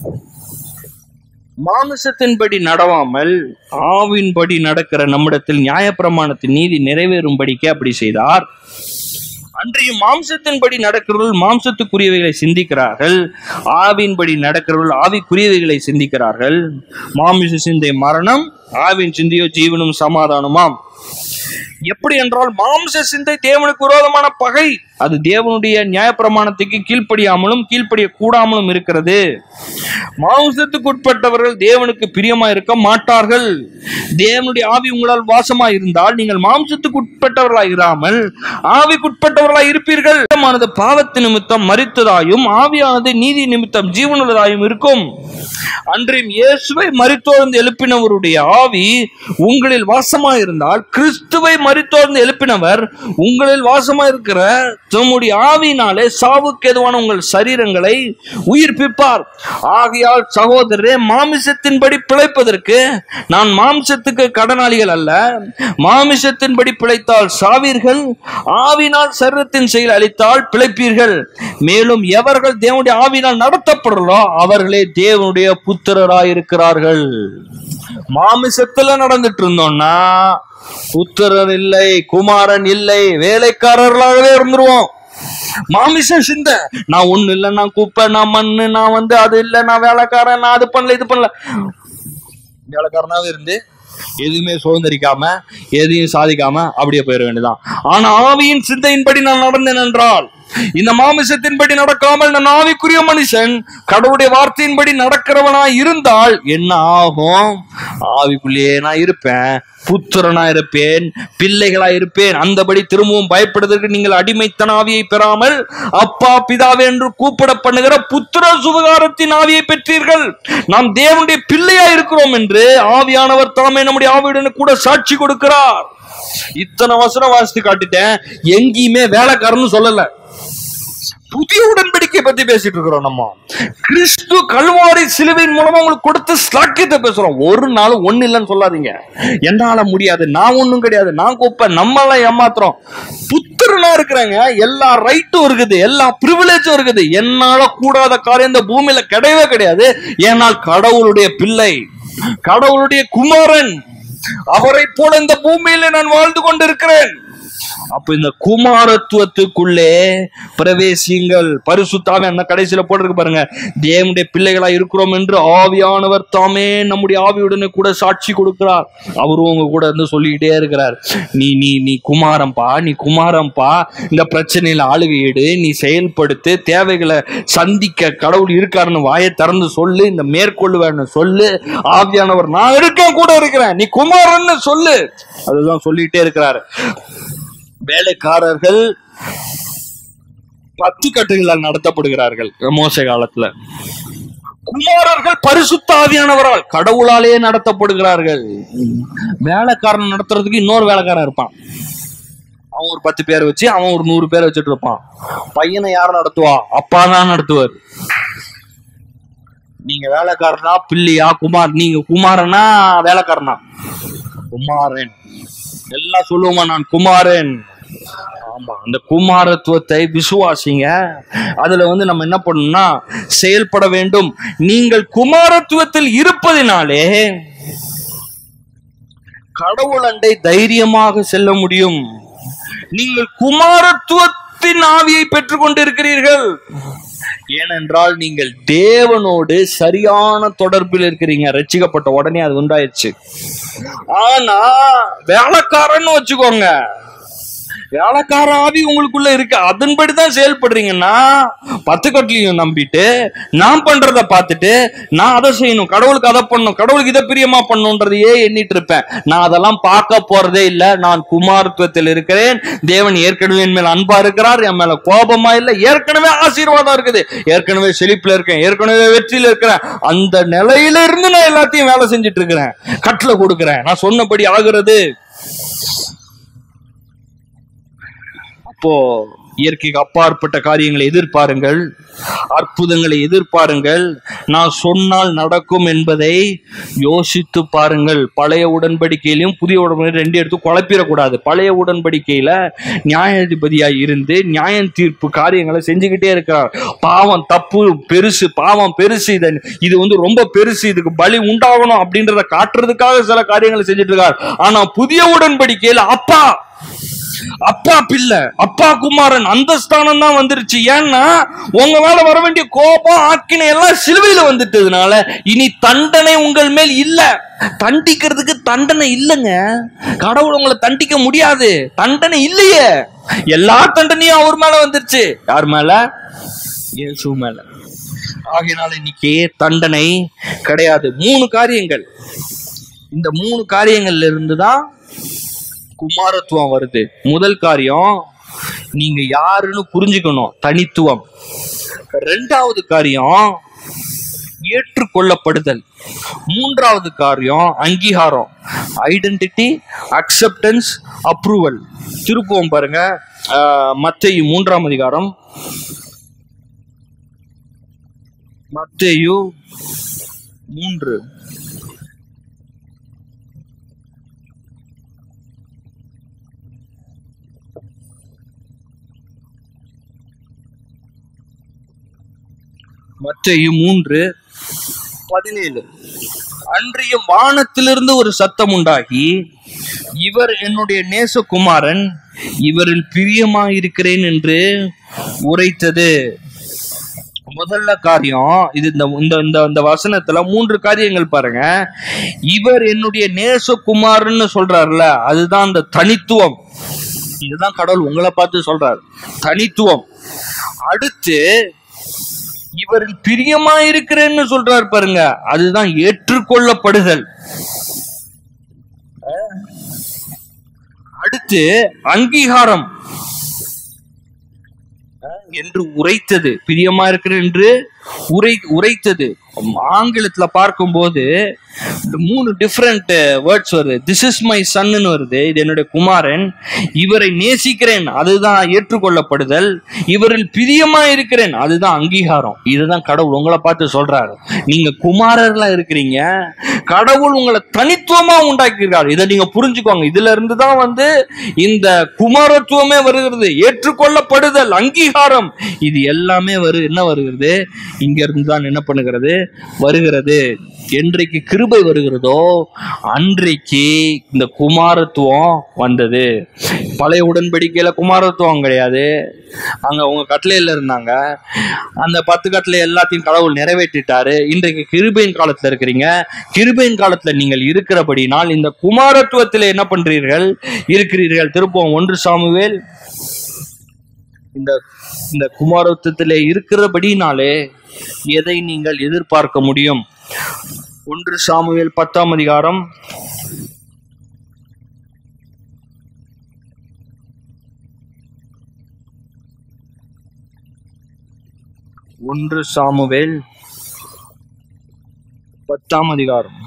[SPEAKER 1] மாமிசத்தின்படி நடவாமல் ஆவின்படி நடக்கிற நம்மிடத்தில் நியாயப்பிரமாணத்தின் நீதி நிறைவேறும்படிக்கு அப்படி செய்தார். அன்றையும் மாம்சத்தின்படி நடக்கிறவர்கள் மாம்சத்துக்குரியவைகளை சிந்திக்கிறார்கள், ஆவின்படி நடக்கிறவர்கள் ஆவிக்குரியவைகளை சிந்திக்கிறார்கள். மாமிச சிந்தை மரணம், ஆவின் சிந்தையோ ஜீவனும் சமாதானமாம். எப்படி என்றால் மாம்ச சிந்தை தேவனுக்கு விரோதமான பகை. அது தேவனுடைய நியாயப்பிரமாணத்துக்கு கீழ்ப்படியாமலும் கீழ்ப்படிய கூடாமலும் இருக்கிறது. மாம்சத்துக்கு உட்பட்டவர்கள் தேவனுக்கு பிரியமா இருக்க மாட்டார்கள். தேவனுடைய ஆவி உங்களால் வாசமா இருந்தால் நீங்கள் மாம்சத்துக்கு உட்பட்டவர்களாய் இராமல் ஆவிக்குட்பட்டவர்களாய் இருப்பீர்கள். பாவத்து நிமித்தம் மரித்ததாயும் ஆவியானது நீதி நிமித்தம் ஜீவனுள்ளதாயும் இருக்கும். அன்றையும் இயேசுவை மரித்தோர்ந்து எழுப்பினவருடைய ஆவி உங்களில் வாசமா இருந்தால் கிறிஸ்துவை மரித்தோர்ந்து எழுப்பினவர் உங்களில் வாசமா இருக்கிற தம்முடைய ஆவியினாலே சாவுக்கு ஏதுவான உங்கள் சரீரங்களை உயிர்ப்பிப்பார். ஆகையால் சகோதரரே, மாமிசத்தின்படி பிழைப்பதற்கு நான் மாம்சத்துக்கு கடனாளிகள் அல்ல. மாமிசத்தின்படி பிழைத்தால் சாவீர்கள், ஆவினால் சரீரத்தின் செயல் அளித்தால் பிழைப்பீர்கள். மேலும் எவர்கள் தேவனுடைய ஆவினால் நடத்தப்படுறோ அவர்களே தேவனுடைய புத்திரராயிருக்கிறார்கள். மாமிசத்துல நடந்துட்டு இருந்தோம்னா புத்திரர் இல்லை, குமாரன் இல்லை, வேலைக்காரர்களாகவே இருந்துருவோம். மாமிச சிந்த, நான் ஒண்ணு இல்லை, நான் குப்பை, நான் மண்ணு, நான் அது இல்லை, நான் வேலைக்காரன், நான் அது பண்ணல இது பண்ணல, வேலைக்காரனாவே இருந்து எதுவுமே சுதந்திரிக்காம எதையும் சாதிக்காம அப்படியே போயிட வேண்டியதான். ஆனா ஆவியின் சிந்தையின்படி நான் நடந்தேன் என்றால், இந்த மாமிசத்தின்படி நடக்காமல் நான் ஆவிக்குரிய மனுஷன் கடவுளுடைய வார்த்தையின்படி நடக்கிறவனா இருந்தால் என்ன ஆகும்? ஆவிக்குள்ளேயே நான் இருப்பேன், புத்திரனா இருப்பேன், பிள்ளைகளா இருப்பேன். அந்தபடி திரும்பவும் பயப்படுவதற்கு நீங்கள் அடிமைத்தன ஆவியை பெறாமல் அப்பா பிதாவே என்று கூப்பிட பண்ணுகிற புத்திர சுவிகாரத்தின் ஆவியை பெற்றீர்கள். நாம் தேவனுடைய பிள்ளையா இருக்கிறோம் என்று ஆவியானவர் தாமே நம்முடைய ஆவியுடன் கூட சாட்சி கொடுக்கிறார். இத்தனை வசனம் வாசித்து காட்டிட்டேன், எங்கேயுமே வேலைக்காரன்னு சொல்லல. புதிய உடன்படிக்கை பத்தி பேசிட்டு இருக்கிறோம். நம்ம கிறிஸ்து கல்வாரி சிலுவையின் மூலமா உங்களுக்கு கொடுத்த ஸ்லாக்கியத்தை பேசுறோம். ஒரு நாள் ஒண்ணு இல்லைன்னு சொல்லாதீங்க. என்னால முடியாது, நான் ஒண்ணும் கிடையாது, நான் கூப்ப, நம்மளாம் ஏமாத்துறோம். புத்திரனா இருக்கிறாங்க, எல்லா ரைட்டும் இருக்குது, எல்லா பிரிவிலேஜும் இருக்குது. என்னால கூடாத காரியம் இந்த பூமியில கிடையவே கிடையாது. ஏனால் கடவுளுடைய பிள்ளை, கடவுளுடைய குமாரன், அவரை போல இந்த பூமியில நான் வாழ்ந்து கொண்டிருக்கிறேன். அப்ப இந்த குமாரத்துவத்துக்குள்ளே பிரவேசியுங்கள். பரிசுத்தாவே அந்த கடைசியில போட்டிருக்கு பாருங்க, தேவனுடைய பிள்ளைகளா இருக்கிறோம் என்று ஆவியானவர் தாமே நம்முடைய ஆவியுடனே கூட சாட்சி கொடுக்கிறார். அவரும் உங்க கூட இருந்து சொல்லிக்கிட்டே இருக்கிறார், நீ நீ நீ குமாரம்பா, நீ குமாரம்பா, இந்த பிரச்சனையில ஆளுகையிடு, நீ செயல்படுத்து, தேவைகளை சந்திக்க கடவுள் இருக்காருன்னு வாயை திறந்து சொல்லு, இந்த மேற்கொள்ளுவேன்னு சொல்லு. ஆவியானவர் நான் இருக்கேன், கூட இருக்கிறேன், நீ குமாரன்னு சொல்லு. அதுதான் சொல்லிட்டே இருக்கிறாரு. வேலைக்காரர்கள் 10 கட்டுகளால் நடத்தப்படுகிறார்கள் மோசே காலத்துல. குமாரர்கள் பரிசுத்த ஆவியானவரால் கடவுளாலே நடத்தப்படுகிறார்கள். வேலைக்காரன் நடத்துறதுக்கு இன்னொரு வேலைக்காரன் இருப்பான். அவன் ஒரு 10 பேர் வச்சு, அவன் ஒரு 100 பேர் வச்சுட்டு இருப்பான். பையனை யார் நடத்துவா? அப்பா தான் நடத்துவார். நீங்க வேலைக்காரனா பிள்ளையா குமார்? நீங்க குமாரனா வேலைக்காரனா? குமாரன். எல்லாம் சொல்லுவோமா, நான் குமாரன். ஆமா, அந்த குமாரத்துவத்தை விசுவாசிங்க. அதுல நம்ம என்ன பண்ணணும்னா செயல்பட வேண்டும். நீங்கள் குமாரத்துவத்தில் இருப்பதினாலே கடவுள் அண்டை தைரியமாக செல்ல முடியும். நீங்கள் குமாரத்துவத்தின் ஆவியை பெற்றுக் கொண்டிருக்கிறீர்கள். ஏனென்றால் நீங்கள் தேவனோடு சரியான தொடர்பில் இருக்கிறீங்க. ரட்சிக்கப்பட்ட உடனே அது உண்டாயிடுச்சு. ஆனா வேலைக்காரன்னு வச்சுக்கோங்க, வேலைக்கார ஆவி உங்களுக்குள்ள இருக்கு, அதன்படிதான் செயல்படுறீங்கன்னா 10 கட்டளையும் நம்பிட்டு நான் பண்றத பார்த்துட்டு நான் அதை செய்யணும், கடவுளுக்கு அதை பண்ணணும், கடவுளுக்கு இதை பிரியமா பண்ணணும்ன்றதையே எண்ணிட்டு இருப்பேன். நான் அதெல்லாம் பார்க்க போறதே இல்லை. நான் குமாரத்துவத்தில் இருக்கிறேன். தேவன் ஏற்கனவே என் மேல அன்பா இருக்கிறார், என் மேல கோபமா இல்லை, ஏற்கனவே ஆசீர்வாதம் இருக்குது, ஏற்கனவே செழிப்புல இருக்கேன், ஏற்கனவே வெற்றியில இருக்கிறேன். அந்த நிலையில இருந்து நான் எல்லாத்தையும் வேலை செஞ்சுட்டு இருக்கிறேன், கட்டளை கொடுக்கிறேன், நான் சொன்னபடி ஆகிறது. அப்போ இயற்கைக்கு அப்பாற்பட்ட காரியங்களை எதிர்பாருங்கள், அற்புதங்களை எதிர்பாருங்கள். நான் சொன்னால் நடக்கும் என்பதை யோசித்து பாருங்கள். பழைய உடன்படிக்கையிலும் புதிய உடன்படிக்கை ரெண்டு எடுத்து குழப்பிடக்கூடாது. பழைய உடன்படிக்கையில நியாயாதிபதியாய் இருந்து நியாயம் தீர்ப்பு காரியங்களை செஞ்சுக்கிட்டே இருக்கிறார். பாவம் தப்பு பெருசு, பாவம் பெருசு, இது ரொம்ப பெருசு, இதுக்கு பலி உண்டாகணும் அப்படின்றத காட்டுறதுக்காக சில காரியங்களை செஞ்சுட்டு இருக்கார். ஆனா புதிய உடன்படிக்கையில அப்பா பிள்ளை, அப்பா குமாரன் அந்த ஸ்தானம் தான் வந்துருச்சு. ஏன்னா உங்க மேல வர வேண்டிய கோபம் ஆக்கினை எல்லாம் சிலுவையில வந்துட்டதுனால இனி தண்டனை உங்கள் மேல் இல்ல. தண்டிக்கிறதுக்கு தண்டனை இல்லைங்க. கடவுள் உங்களை தண்டிக்க முடியாது, தண்டனை இல்லையே. எல்லா தண்டனையும் அவர் மேல வந்துருச்சு. யார் மேல? இயேசு மேல. ஆகையினால இன்னைக்கு தண்டனை கிடையாது. 3 காரியங்கள், இந்த 3 காரியங்கள்ல இருந்துதான் குமாரத்துவம் வருது. முதல் காரியம், நீங்க யாருன்னு புரிஞ்சுக்கணும், தனித்துவம். 2வது காரியம் ஏற்றுக்கொள்ளப்படுதல். 3வது காரியம் அங்கீகாரம், ஐடென்டிட்டி, அக்செப்டன்ஸ், அப்ரூவல். திருப்புவோம் பாருங்க, மத்தேயு 3ஆம் அதிகாரம். மத்தேயு 3. மத்தேயு 3:17. அன்றியும் வானத்திலிருந்து ஒரு சத்தம் உண்டாகி, இவர் என்னுடைய நேசகுமாரன், இவரில் பிரியமாயிருக்கிறேன் என்று உரைத்தது. முதல்ல காரியம் இது. இந்த வசனத்துல 3 காரியங்கள் பாருங்க. இவர் என்னுடைய நேசகுமாரன்னு சொல்றாருல, அதுதான் அந்த தனித்துவம். இதுதான் கடவுள் உங்களை பார்த்து சொல்றாரு, தனித்துவம். அடுத்து இவரில் பிரியமாயிருக்கிறேன்னு சொல்றாரு பாருங்க, அதுதான் ஏற்றுக்கொள்ளப்படுதல். அடுத்து அங்கீகாரம் என்று உரைத்தது. பிரியமா இருக்கிறேன் என்று உரைத்தது. ஆங்கிலத்துல பார்க்கும்போது 3 டிஃபரெண்ட் வேர்ட்ஸ் வருது. திஸ் இஸ் மை சன்னு வருது, இது என்னுடைய குமாரன், இவரை நேசிக்கிறேன், அதுதான் ஏற்றுக்கொள்ளப்படுதல், இவரில் பிரியமா இருக்கிறேன், அதுதான் அங்கீகாரம். இதுதான் கடவுள் உங்களை பார்த்து சொல்றாரு. நீங்க குமாரர்களா இருக்கிறீங்க, கடவுள் உங்களை தனித்துவமா உண்டாக்கியிருக்காரு. இதை நீங்க புரிஞ்சுக்கோங்க. இதுல இருந்துதான் இந்த குமாரத்துவமே வருகிறது. ஏற்றுக்கொள்ளப்படுதல், அங்கீகாரம், இது எல்லாமே என்ன வருகிறது? இங்க இருந்து தான் என்ன பண்ணுகிறது? வருகிறது. என்றைக்கு கிருபை வருகிறதோ அன்றைக்கு இந்த குமாரத்துவம் வந்தது. பழைய உடன்படிக்கையில குமாரத்துவம் கிடையாது. அங்க உங்க கட்டளையில இருந்தாங்க. அந்த 10 கட்டளை எல்லாத்தையும் கடவுள் நிறைவேற்றிட்டாரு. இன்றைக்கு கிருபையின் காலத்துல இருக்கிறீங்க. கிருபையின் காலத்துல நீங்கள் இருக்கிறபடினால் இந்த குமாரத்துவத்தில் என்ன பண்றீர்கள்? இருக்கிறீர்கள். திருப்பம் 1 சாமுவேல். இந்த குமாரத்துவத்திலே இருக்கிறபடினாலே எதை நீங்கள் எதிர்பார்க்க முடியும்? 1 சாமுவேல் 10ஆம் அதிகாரம். 1 சாமுவேல் 10ஆம் அதிகாரம்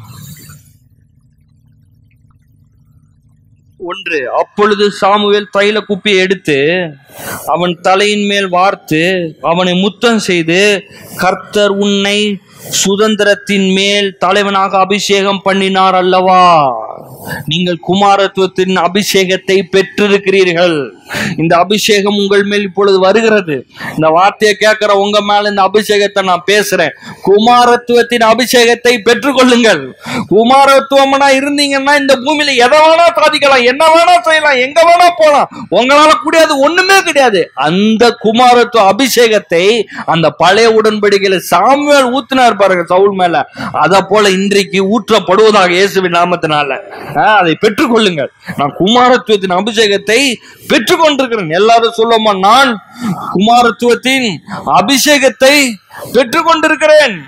[SPEAKER 1] 1. அப்பொழுது சாமுவேல் தைல குப்பியை எடுத்து அவன் தலையின் மேல் வார்த்து அவனை முத்தம் செய்து, கர்த்தர் உன்னை சுதந்திரத்தின் மேல் தலைவனாக அபிஷேகம் பண்ணினார் அல்லவா? நீங்கள் குமாரத்துவத்தின் அபிஷேகத்தை பெற்றிருக்கிறீர்கள். இந்த அபிஷேகம் உங்கள் மேல் இப்பொழுது வருகிறது. இந்த வார்த்தையை கேட்கிற உங்க மேல இந்த அபிஷேகத்தை நான் பேசுறேன். குமாரத்துவத்தின் அபிஷேகத்தை பெற்றுக்கொள்ளுங்கள். குமாரத்துவம்னா இருந்தீங்கன்னா இந்த பூமியில எதை வேணா சாதிக்கலாம், என்ன வேணா செய்யலாம், எங்க வேணா போலாம். உங்களால கூடியது ஒண்ணுமே கிடையாது. அந்த குமாரத்துவ அபிஷேகத்தை அந்த பழைய உடன்படிக்கையில சாமுவேல் ஊத்தினார் பாருங்க சவுல் மேல, அத போல இன்றைக்கு ஊற்றப்படுவதாக இயேசுவின் நாமத்தினால அதை பெற்றுக்கொள்ளுங்கள். நான் குமாரத்துவத்தின் அபிஷேகத்தை பெற்றுக்கொண்டிருக்கிறேன். எல்லாரும் சொல்லுமா, நான் குமாரத்துவத்தின் அபிஷேகத்தை பெற்றுக்கொண்டிருக்கிறேன்.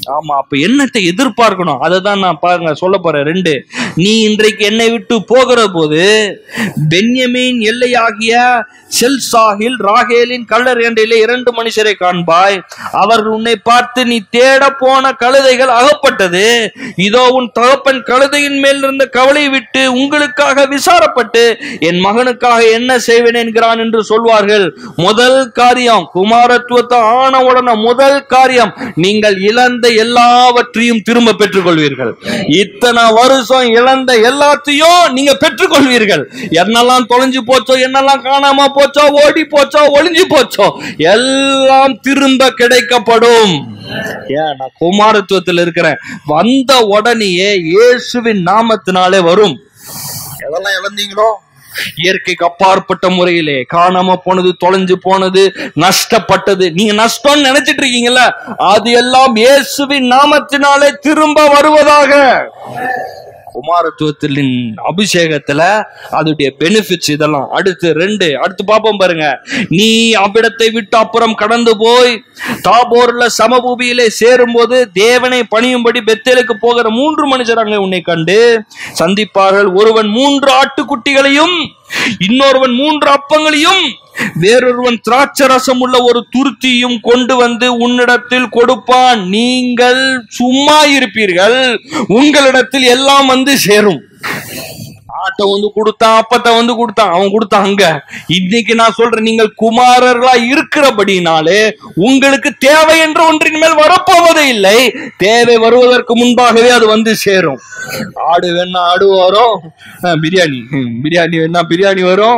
[SPEAKER 1] ஆமா, அப்ப என்னத்தை எதிர்பார்க்கணும் அதைதான் நான் பாருங்க சொல்ல போறேன். 2, நீ இன்றைக்கு என்னை விட்டு போகிற போது பென்யமீன் எல்லையாகிய செல்சாகில் ராகேலின் கல்லர் எண்டையிலே 2 மனுஷரை காண்பாய். அவர்கள் உன்னை பார்த்து, நீ தேட போன கழுதைகள் அகப்பட்டது, இதோ உன் தகப்பன் கழுதையின் மேல் இருந்த கவலை விட்டு உங்களுக்காக விசாரப்பட்டு என் மகனுக்காக என்ன செய்வேன் என்கிறான் என்று சொல்வார்கள். முதல் காரியம், குமாரத்துவத்தை ஆன உடனே முதல் காரியம், நீங்கள் இழந்த எல்லாவற்றையும் திரும்ப பெற்றுக் கொள்வீர்கள். இத்தனை வருஷம் இழந்த எல்லாத்தையும் நீங்க பெற்றுக் கொள்வீர்கள். என்னெல்லாம் தொலைஞ்சு போச்சோ, என்னெல்லாம் காணாம போச்சோ, ஓடி போச்சோ, ஒளிஞ்சு போச்சோ, எல்லாம் திரும்ப கிடைக்கப்படும். ஏன் நான் குமாரத்துவத்தில் இருக்கிறேன். வந்த உடனேயே இயேசுவின் நாமத்தினாலே வரும். எதெல்லாம் இழந்தீங்களோ, இயற்கைக்கு அப்பாற்பட்ட முறையிலே காணாம போனது, தொலைஞ்சு போனது, நஷ்டப்பட்டது, நீங்க நஷ்டம் நினைச்சிட்டு இருக்கீங்கல்ல, அது எல்லாம் இயேசுவின் நாமத்தினாலே திரும்ப வருவதாக. குமாரத்துவத்தின் அபிஷேகத்துல அதோடைய பெனிஃபிட்ஸ் இதெல்லாம். அடுத்து பாப்போம் பாருங்க. நீ அவ்விடத்தை விட்டு அப்புறம் கடந்து போய் தாபோர்ல சமபூமியிலே சேரும் போது தேவனை பணியும்படி பெத்தேலுக்கு போகிற 3 மனுஷர் அங்கே உன்னை கண்டு சந்திப்பார்கள். ஒருவன் 3 ஆட்டுக்குட்டிகளையும், இன்னொருவன் 3 அப்பங்களையும், வேறொருவன் திராட்சை ரசம் உள்ள ஒரு துருத்தியும் கொண்டு வந்து உன்னிடத்தில் கொடுப்பான். நீங்கள் சும்மா இருப்பீர்கள், உங்களிடத்தில் எல்லாம் வந்து சேரும். ஆட்டை வந்து கொடுத்தான், அப்பத்தை வந்து கொடுத்தான், அவன் கொடுத்தான் அங்க. இன்னைக்கு நான் சொல்றேன், நீங்கள் குமாரர்களா இருக்கிறபடினாலே உங்களுக்கு தேவை என்ற ஒன்றின் மேல் வரப்போவதே இல்லை. தேவை வருவதற்கு முன்பாகவே அது வந்து சேரும். ஆடு வேணா ஆடு வரும், பிரியாணி வேணா பிரியாணி வரும்,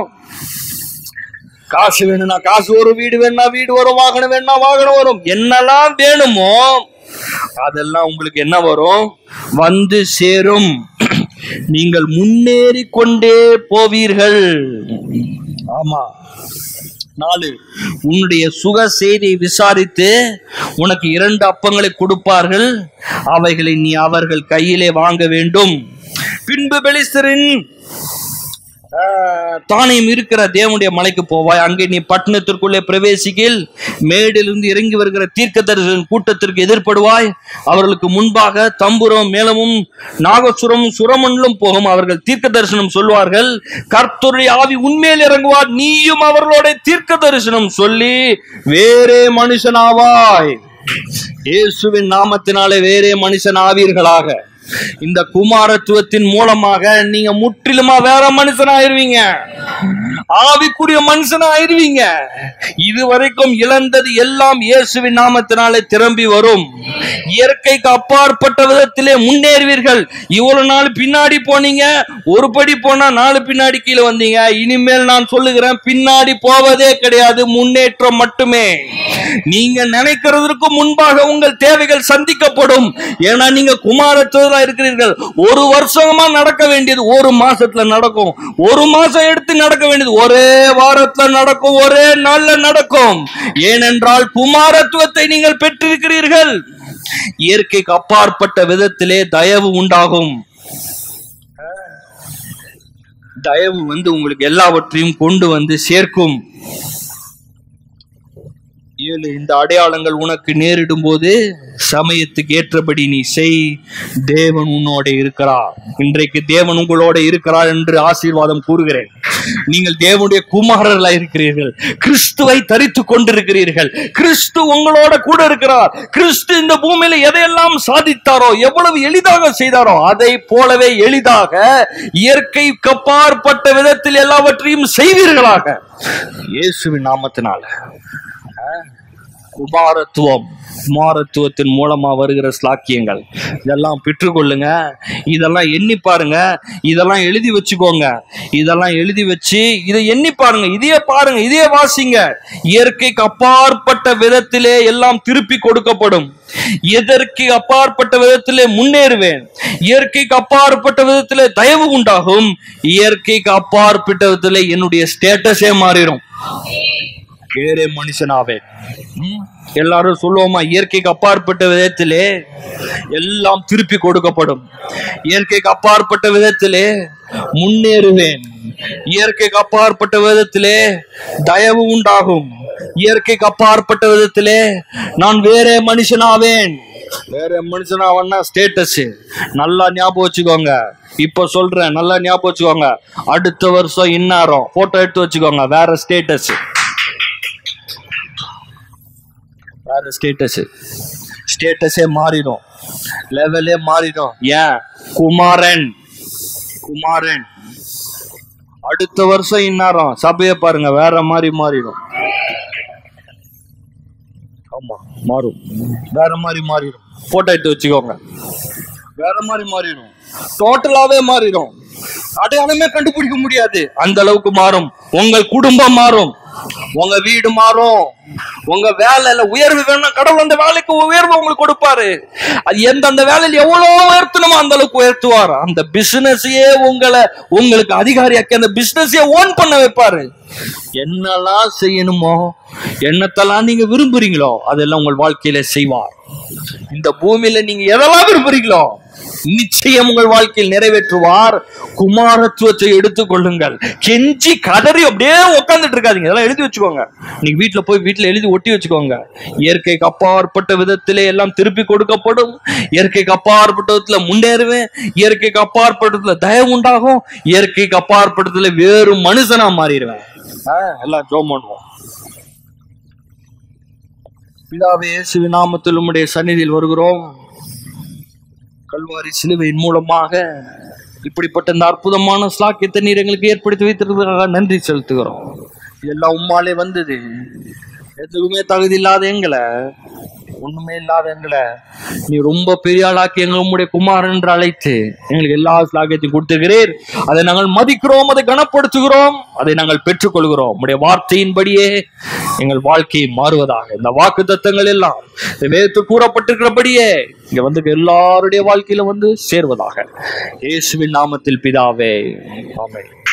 [SPEAKER 1] காசு வேணும்னா காசு வரும், வீடு வேணா வீடு வரும், வாகனம் வேணா வாகனம் வரும். என்னெல்லாம் வேணுமோ அதெல்லாம் உங்களுக்கு என்ன வரும், வந்து சேரும். நீங்கள் முன்னேறி கொண்டே போவீர்கள். ஆமா. 4, உன்னுடைய சுக செய்தியை விசாரித்து உனக்கு 2 அப்பங்களை கொடுப்பார்கள், அவைகளை நீ அவர்கள் கையிலே வாங்க வேண்டும். பின்பு பெலிஸ்தரின் தானியம் இருக்கிற தேவனுடைய மலைக்கு போவாய். அங்கே நீ பட்டணத்திற்குள்ளே பிரவேசிக்கில் மேடிலிருந்து இறங்கி வருகிற தீர்க்கதரிசிகளின் கூட்டத்திற்கு எதிர்படுவாய். அவர்களுக்கு முன்பாக தம்புரம் மேளமும் நாகசுரமும் சுரமண்டலும் போகும். அவர்கள் தீர்க்க தரிசனம் சொல்வார்கள். கர்த்தருடைய ஆவி உன்மேல் இறங்குவார், நீயும் அவர்களோட தீர்க்க தரிசனம் சொல்லி வேறே மனுஷனாவாய். இயேசுவின் நாமத்தினாலே வேறே மனுஷன் ஆவீர்களாக. இந்த குமாரத்துவத்தின் மூலமாக நீங்க முற்றிலுமா வேற மனுஷன் ஆயிருவீங்க, ஆவிக்குரிய மனுஷன் ஆயிருவீங்க. இதுவரைக்கும் இழந்தது எல்லாம் இயேசுவின் நாமத்தினாலே திரும்பி வரும். இயற்கைக்கு அப்பாற்பட்ட விதத்திலே முன்னேறுவீர்கள். இவ்வளவு நாள் பின்னாடி போனீங்க, ஒரு படி போனா 4 பின்னாடி கீழே வந்தீங்க. இனிமேல் நான் சொல்லுகிறேன், பின்னாடி போவதே கிடையாது, முன்னேற்றம் மட்டுமே. நீங்க நினைக்கிறதுக்கு முன்பாக உங்கள் தேவைகள் சந்திக்கப்படும். ஏன்னா நீங்க குமாரத்துவ இருக்கிறீர்கள். 1 வருஷமா நடக்க வேண்டியது 1 மாசத்துல நடக்கும், 1 மாசம் எடுத்து நடக்க வேண்டியது ஒரே வாரத்துல நடக்கும், ஒரே நாள்ல நடக்கும். ஏனென்றால் குமாரத்துவத்தை நீங்கள் பெற்றிருக்கிறீர்கள். இயற்கைக்கு அப்பாற்பட்ட விதத்திலே தயவு உண்டாகும். தயவு வந்து உங்களுக்கு எல்லாவற்றையும் கொண்டு வந்து சேர்க்கும். 7, இந்த அடையாளங்கள் உனக்கு நேரிடும் போது சமயத்துக்கு ஏற்றபடி நீ செய், தேவன் உன்னோட இருக்கிறார். இன்றைக்கு தேவன் உங்களோட இருக்கிறார் என்று ஆசீர்வாதம் கூறுகிறேன். நீங்கள் தேவனுடைய குமாரர்களா இருக்கிறீர்கள், கிறிஸ்துவை தரித்து கொண்டிருக்கிறீர்கள், கிறிஸ்து உங்களோட கூட இருக்கிறார். கிறிஸ்து இந்த பூமியில எதையெல்லாம் சாதித்தாரோ, எவ்வளவு எளிதாக செய்தாரோ, அதை போலவே எளிதாக இயற்கைக்கு அப்பாற்பட்ட விதத்தில் எல்லாவற்றையும் செய்வீர்களாக இயேசுவின் நாமத்தினால. குமாரத்துவத்தின் மூலமா வருகிற ஸ்லாக்கியங்கள் இதெல்லாம் பெற்றுக்கொள்ளுங்க. இதெல்லாம் எண்ணி பாருங்க, இதெல்லாம் எழுதி வச்சுக்கோங்க. இதெல்லாம் எழுதி வச்சு இதை எண்ணி பாருங்க, இதையே பாருங்க, இதையே வாசிங்க. இயற்கைக்கு அப்பாற்பட்ட விதத்திலே எல்லாம் திருப்பி கொடுக்கப்படும். எதற்கு அப்பாற்பட்ட விதத்திலே முன்னேறுவேன், இயற்கைக்கு அப்பாற்பட்ட விதத்திலே தயவு உண்டாகும், இயற்கைக்கு அப்பாற்பட்ட விதத்திலே என்னுடைய ஸ்டேட்டஸே மாறிடும், வேறே மனுஷனாவே. எல்லாரும் சொல்லுவோமா, இயற்கைக்கு அப்பாற்பட்ட விதத்திலே எல்லாம் திருப்பி கொடுக்கப்படும், இயற்கைக்கு அப்பாற்பட்ட விதத்திலே முன்னேறுவேன், இயற்கைக்கு அப்பாற்பட்ட விதத்திலே தயவு உண்டாகும், இயற்கைக்கு அப்பாற்பட்ட விதத்திலே நான் வேறே மனுஷனாவேன். வேற மனுஷனா அவன்னா ஸ்டேட்டஸ். நல்லா ஞாபகம் வச்சுக்கோங்க. இப்ப சொல்றேன், நல்லா ஞாபகம் வச்சுக்கோங்க. அடுத்த வருஷம் இன்னாரம் போட்டோ எடுத்து வச்சுக்கோங்க, வேற ஸ்டேட்டஸ். வேற ஸ்டேட்டஸ். ஸ்டேட்டஸே மாறிடும், லெவலே மாறிடும். ஏன்? குமாரன். குமாரன். அடுத்த வருஷம் இன்னாரம் சபையை பாருங்க, வேற மாதிரி மாறிடும். ஆமா, மாறும், வேற மாதிரி மாறிடும். போட்டோ எடுத்து வச்சுக்கோங்க, வேற மாதிரி மாறிடும், டோட்டலாவே மாறிடும். அடையாளமே கண்டுபிடிக்க முடியாது, அந்த அளவுக்கு மாறும். உங்கள் குடும்பம் மாறும், உங்க வீடு மாறும், உங்க வேலையில உயர்வு வேணும். கடவுள் அந்த வேலைக்கு உயர்வு உங்களுக்கு கொடுப்பாரு. அது எந்தெந்த வேலையில எவ்வளவு உயர்த்தணுமோ அந்த அளவுக்கு உயர்த்துவார். அந்த பிசினஸையே உங்களுக்கு அதிகாரியாக்கி அந்த பிசினஸையே ஓன் பண்ண வைப்பாரு. என்னெல்லாம் செய்யணுமோ, என்னத்தெல்லாம் நீங்க விரும்புறீங்களோ அதெல்லாம் உங்கள் வாழ்க்கையில செய்வார். இந்த பூமியில நீங்க எதெல்லாம் விரும்புறீங்களோ நிச்சயம் உங்கள் வாழ்க்கையில் நிறைவேற்றுவார். குமாரத்துவத்தை எடுத்துக் கொள்ளுங்கள். கெஞ்சி கதறி அப்படியே உட்கார்ந்துட்டு இருக்காதீங்க. இதெல்லாம் எழுதி வச்சுக்கோங்க. நீங்க வீட்டுல போய் வீட்டுல எழுதி ஒட்டி வச்சுக்கோங்க. இயற்கைக்கு அப்பாற்பட்ட விதத்திலே எல்லாம் திருப்பி கொடுக்கப்படும். இயற்கைக்கு அப்பாற்பட்ட விதத்துல முன்னேறுவேன். இயற்கைக்கு அப்பாற்பட்டதுல தயவு உண்டாகும். இயற்கைக்கு அப்பாற்பட்டதுல வேறு மனுஷனா மாறிடுவேன். எல்லாம் ஜெபம் பண்ணுவோம். பிதாவே, இயேசுவின் நாமத்தில் உம்முடைய சந்நிதியில் வருகிறோம். கல்வாரி சிலுவையின் மூலமாக இப்படிப்பட்ட இந்த அற்புதமான ஸ்லாக்கியத்தை நீர் எங்களுக்கு ஏற்படுத்தி வைத்திருக்கிறதுக்காக நன்றி செலுத்துகிறோம். எல்லாம் உம்மாலே வந்தது. எதுவுமே தகுதி இல்லாத எங்களை, ஒண்ணுமே இல்லாத எங்களை நீ ரொம்ப பெரிய ஆளாக்கி எங்களை உம்முடைய குமாரன் என்று அழைத்து எங்களுக்கு எல்லா ஸ்லாக்கியத்தையும் கொடுத்திருக்கிறீர். அதை நாங்கள் மதிக்கிறோம், அதை கனப்படுத்துகிறோம், அதை நாங்கள் பெற்றுக்கொள்கிறோம். உம்முடைய வார்த்தையின்படியே எங்கள் வாழ்க்கையை மாறுவதாக. இந்த வாக்கு தத்தங்கள் எல்லாம் வேதத்து கூறப்பட்டிருக்கிறபடியே இங்க வந்து எல்லாருடைய வாழ்க்கையில வந்து சேர்வதாக. இயேசுவின் நாமத்தில் பிதாவே, ஆமென்.